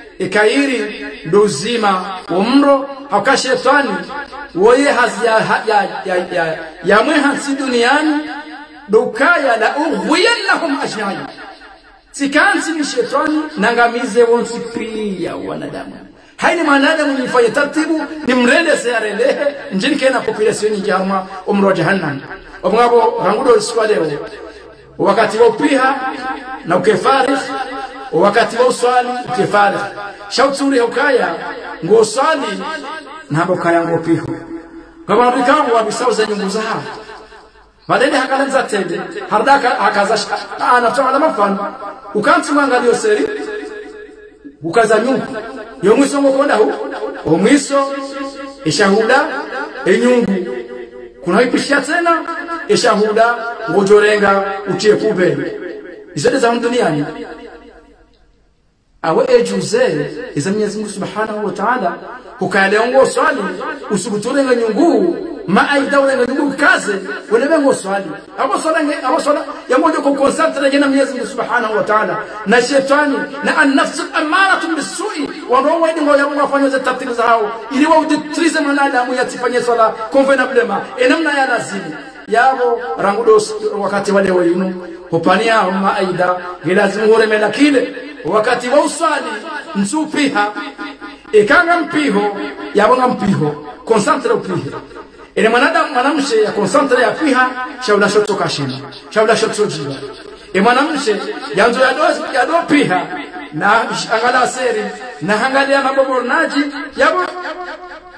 ikairi ndo uzima umro hauka shetani woye hazi ya ya ya ya, ya mwehansi duniani ndo ukaya la ughwiyannahum ajnai sikansi ni shetani nangamize wonsi pia wanadamu haini mwanadamu nifanye taratibu nimrende sayarelehe njini kena population njama umro jahannam omwabo rangudo squadeo wakati wa upiha na ukefarih wakati wa uswali ukefarih shautsuri hukaya ngo swali na hapo kaya ngo piho kama bikangu wa bisauza nyungu zao badende hakalanza tende hardaka hakaza anatoa na mfano ukanti mwangalio seri ukaza nyungu yomwiso ngokonda hu omwiso ishahuda enyungu kuna ipishia tena ishahuda ngojorenga utie pube izote za duniani awe ejuze iza Mwenyezi Mungu Subhanahu wa Ta'ala ukaleongo swali usubuturenga nyungu maaida urenga nyungu kaze wenebengo swali abo swala abo swala yamoja kwa concentrate jina Mwenyezi Mungu Subhanahu wa Ta'ala na shetani na an-nafs al-amaratun bis-su'i wa roho ndio ya mwafanya za tatizo zao ili wao detrize mwanadamu yatifanye swala convenablement enamna ya lazima yabo rangudo wakati wale wenu hupania maaida lazima uremela kile wakati wa uswali nsupiha ikanga mpiho yabonga mpiho concentre upiho ile mwanadamu mwanamshe ya concentre ya piha shaula shotoka shina shaula shotojiwa e mwanamshe yanzo ya dozi ya do piha na angala seri na angalia mabobo naji yabo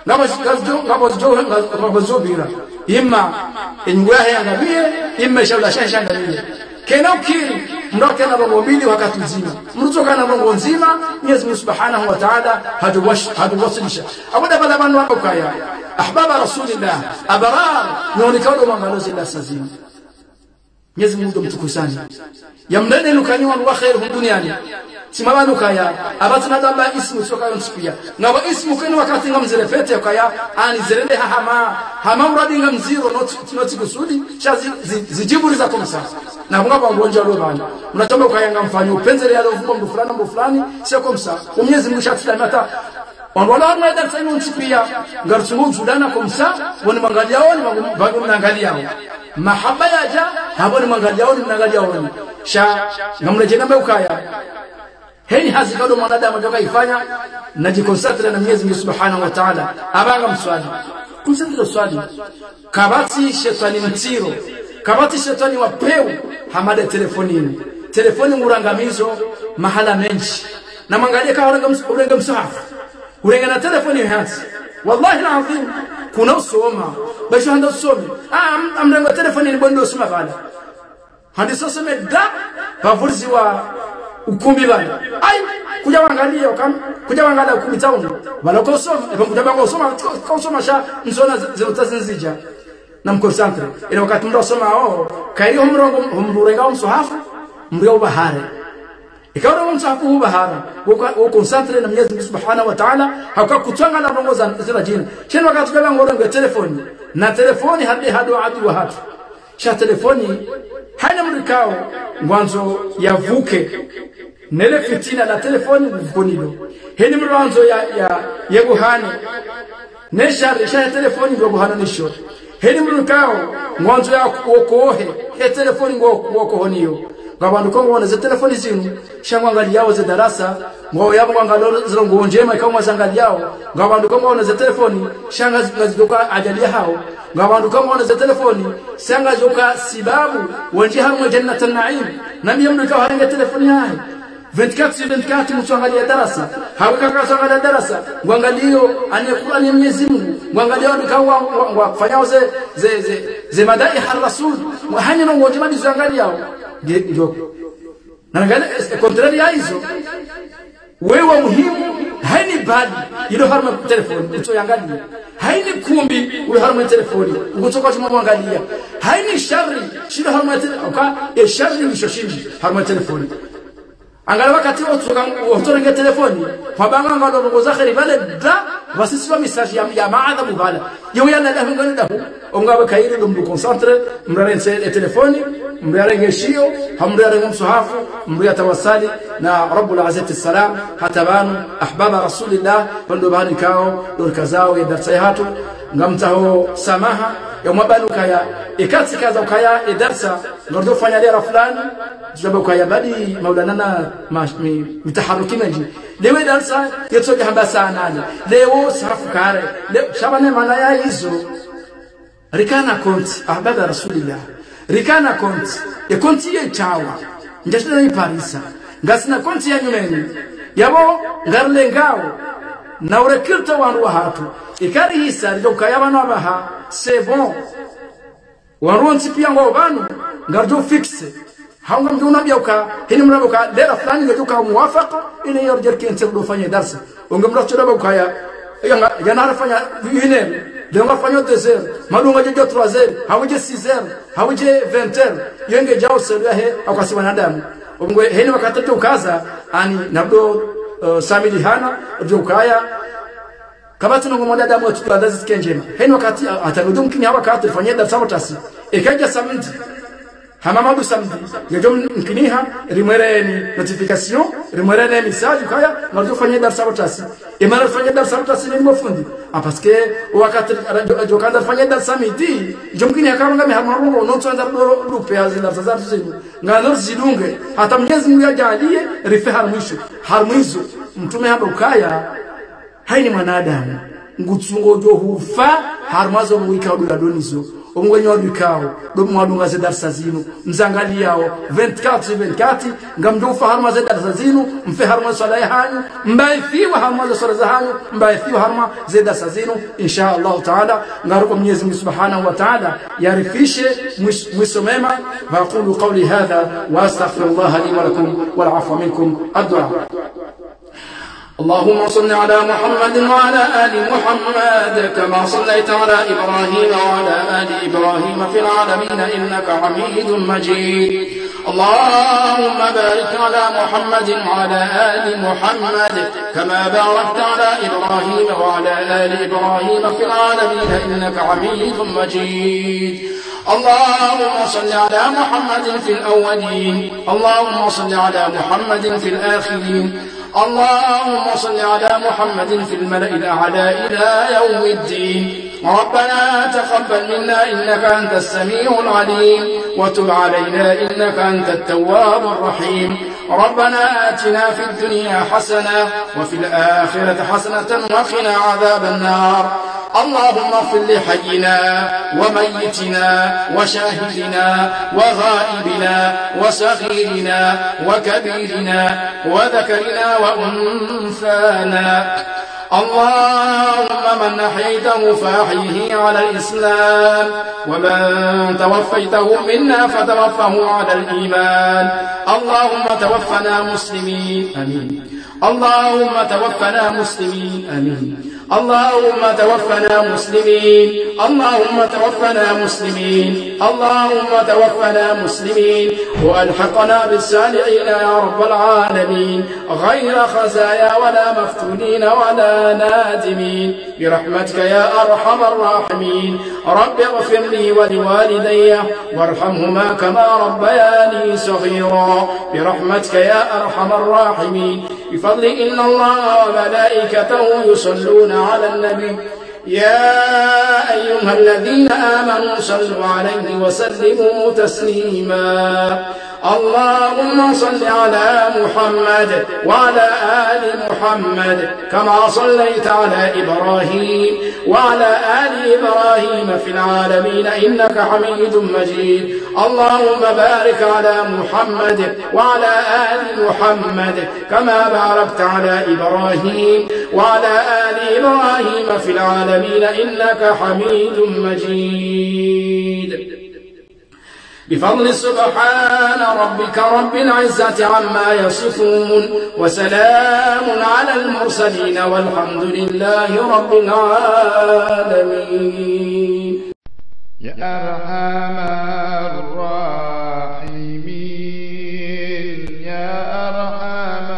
ngabo ngabo ngabo ngabo zobira imma ingwahe angabie imma shaula shasha angabie kena ukiri mndoke na bongo mbili wakati mzima mrutoka na bongo nzima Mwenyezi Mungu Subhanahu wa Ta'ala haduwash haduwasilisha abuda bala banu wako kaya ahbaba rasulillah abrar nionekao mangalozi la sazima Mwenyezi Mungu mtukusani yamdane lukanywa wa khairu duniani simabanu kaya abatuna dalla ismu soka nsikia ngabo ismu kwenu wakati ngamzele pete kaya ani zerele hama hama uradi ngamziro not not kusudi shazi zijiburi za komsa na ngabo ngonja lo bana unachomba kaya ngamfanya upenzele yale uvumba mbu fulani mbu fulani sio komsa Mwenyezi Mungu shatila mata wanwala na darasa nsikia ngarsungu judana komsa woni mangalia woni bangu mnaangalia mahaba yaja haboni mangalia woni mnaangalia woni sha ngamleje namba ukaya heni hazikado mwanadamu joka ifanya najikonsentre na Mwenyezi Mungu Subhanahu wa Ta'ala abanga mswali kumsentre swali kabati shetani mtiro kabati shetani wapeu hamada telefonini telefoni ngurangamizo mahala menshi na mangalia ka urenga urenga msahafu urenga na telefoni hasi wallahi alazim kuna usoma basho handa usome ah amrenga telefoni ni bondo usoma bana hadi sasa meda bavurzi wa ukumbi bana ai kuja wangalia kama kuja wangalia ukumbi town wala kusoma ipo kuja bango usoma kusoma sha nzona zilotazenzija na mkonsantre ile wakati mdo soma oh kairi umrongo umrurenga umsohafu mrio bahare ikawa umsohafu bahara ukonsantre na Mwenyezi Mungu Subhanahu wa Ta'ala hakakutwanga na rongo za zile jina chini wakati kwa ngorongo telefoni na telefoni hadi hadi adu wa hatu sha telefoni haina mrikao mwanzo yavuke nele fitina la telefoni mvunilo heni mwanzo ya ya yebuhani nesha resha telefoni ngobuhana nisho heni mrikao mwanzo ya kuokohe he telefoni ngokohoniyo ngabantu ko ngone ze telefoni zinu shangwangali yao ze darasa ngo yabo ngalo zirongo njema kama zangali yao ngabantu ko ngone ze telefoni shanga zidoka ajalia hao ngabantu ko ngone ze telefoni shanga joka sibabu wanje hamu jannatan na'im nami mrika hainga telefoni hai vingt-quatre sur vingt-quatre mtuangalia darasa hakaka kuangalia darasa ngwangalio anayekula ni Mwenyezi Mungu ngwangalio ndikawa wafanyao ze ze ze, ze madai har rasul muhanya no ngoje madi zangalia ndio na ngale contrary hizo wewe muhimu haini bali ilo harma telefoni utoyangalia haini kumbi ule harma telefoni ukotoka tumwangalia haini shari shida harma telefoni ka e shari ni shoshindi harma telefoni angala wakati wotorenge telefoni kwabanga ngalo ngoza khari bale da wasisiwa message ya ya maadha mubala yo yana lahu ngalo lahu ongabe kairi ndo mkoncentre mrarense e telefoni mrarenge shio hamrarenge msuhafu mria tawasali na rabbul azati salam hatabanu ahbaba rasulillah bando bani kao dorkazao ya darsa hatu ngamtaho samaha ya mabanu kaya ikati kaza kaya idarsa ngordo fanya lera fulani sababu kaya badi maulanana mitaharuki maji lewe darsa yetoja hamba saa nane leo safu kare leo shabane maana ya hizo rikana konti ahbaba rasulillah rikana konti ya konti ya chawa ndashina ni parisa ngasina konti ya nyumeni yabo ngarle ngao na urekilta wandu wa hatu ikari hisa ndio kayabana baha c'est bon waronti pia ngao banu ngarjo fixe haunga mtu unabiyauka hini mnabuka lera fulani ngetuka muwafaqa ile yorjer kente ndo fanya darsa ungemra choda kaya yanga yana fanya yine ndio fanya deux madunga jojo trois heures hawije six heures hawije vingt heures yenge jao seria he akasiwa na damu ungwe hini wakati tukaza ani nabdo uh, samili hana ndio kaya kabati ngo mwana mu tukaza zikenjema hini wakati atarudu mkini hawa wakati fanya darsa motasi ikaja samindi hamamadu samedi yajo mkiniha rimwereni notification rimwereni message kaya ngado fanya darasa botasi imara fanya darasa botasi ni mfundi ah parce que wakati jo kanda fanya darasa midi jo mkini akaba ngami hamarongo no tsanda do lupe azi darasa za zinu ngano zidunge hata Mwenyezi Mungu ajalie rife harmwisho harmwizo mtume haba ukaya haini mwanadamu ngutsungo jo hufa harmazo mwika do adonizo umwenyo bikao domo wadunga ze darasa zinu mzangali yao vingt-quatre sur vingt-quatre ngamdo faharma ze darasa zinu mfe harma swala hanyu mbaye fiwa harma ze swala hanyu mbaye fiwa harma ze darasa zinu insha Allah taala ngaruko Mwenyezi Mungu Subhanahu wa Ta'ala yarifishe mwisho mema wa aqulu qawli hadha wa astaghfirullah li wa lakum wal afwa minkum addu'a. اللهم صل على محمد وعلى آل محمد كما صليت على إبراهيم وعلى آل إبراهيم في العالمين إنك حميد مجيد. اللهم بارك على محمد وعلى آل محمد كما باركت على إبراهيم وعلى آل إبراهيم في العالمين إنك حميد مجيد. اللهم صل على محمد في الأولين اللهم صل على محمد في الآخرين اللهم صل على محمد في الملأ الأعلى إلى يوم الدين. ربنا تقبل منا إنك أنت السميع العليم وتب علينا إنك أنت التواب الرحيم. ربنا آتنا في الدنيا حسنة وفي الآخرة حسنة وقنا عذاب النار. اللهم اغفر لحينا وميتنا وشاهدنا وغائبنا وصغيرنا وكبيرنا وذكرنا وأنثانا. اللهم من أحييته فأحيه على الإسلام ومن توفيته منا فتوفه على الإيمان. اللهم توفنا مسلمين آمين. اللهم توفنا مسلمين آمين. اللهم توفنا مسلمين اللهم توفنا مسلمين اللهم توفنا مسلمين وألحقنا بالصالحين يا رب العالمين غير خزايا ولا مفتونين ولا نادمين برحمتك يا أرحم الراحمين. رب اغفر لي ولوالدي وارحمهما كما ربياني صغيرا برحمتك يا أرحم الراحمين. بفضل إن الله وملائكته يصلون على النبي يا أيها الذين آمنوا صلوا عليه وسلموا تسليما. اللهم صل على محمد وعلى آل محمد كما صليت على إبراهيم وعلى آل إبراهيم في العالمين إنك حميد مجيد. اللهم بارك على محمد وعلى آل محمد كما باركت على إبراهيم وعلى آل إبراهيم في العالمين إنك حميد مجيد. بفضل سبحان ربك رب العزة عما يصفون وسلام على المرسلين والحمد لله رب العالمين. يا أرحم الراحمين يا أرحم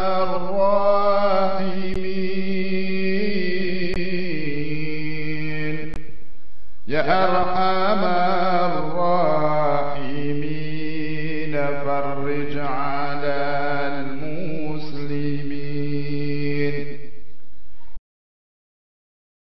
الراحمين يا أرحم الراحمين فرج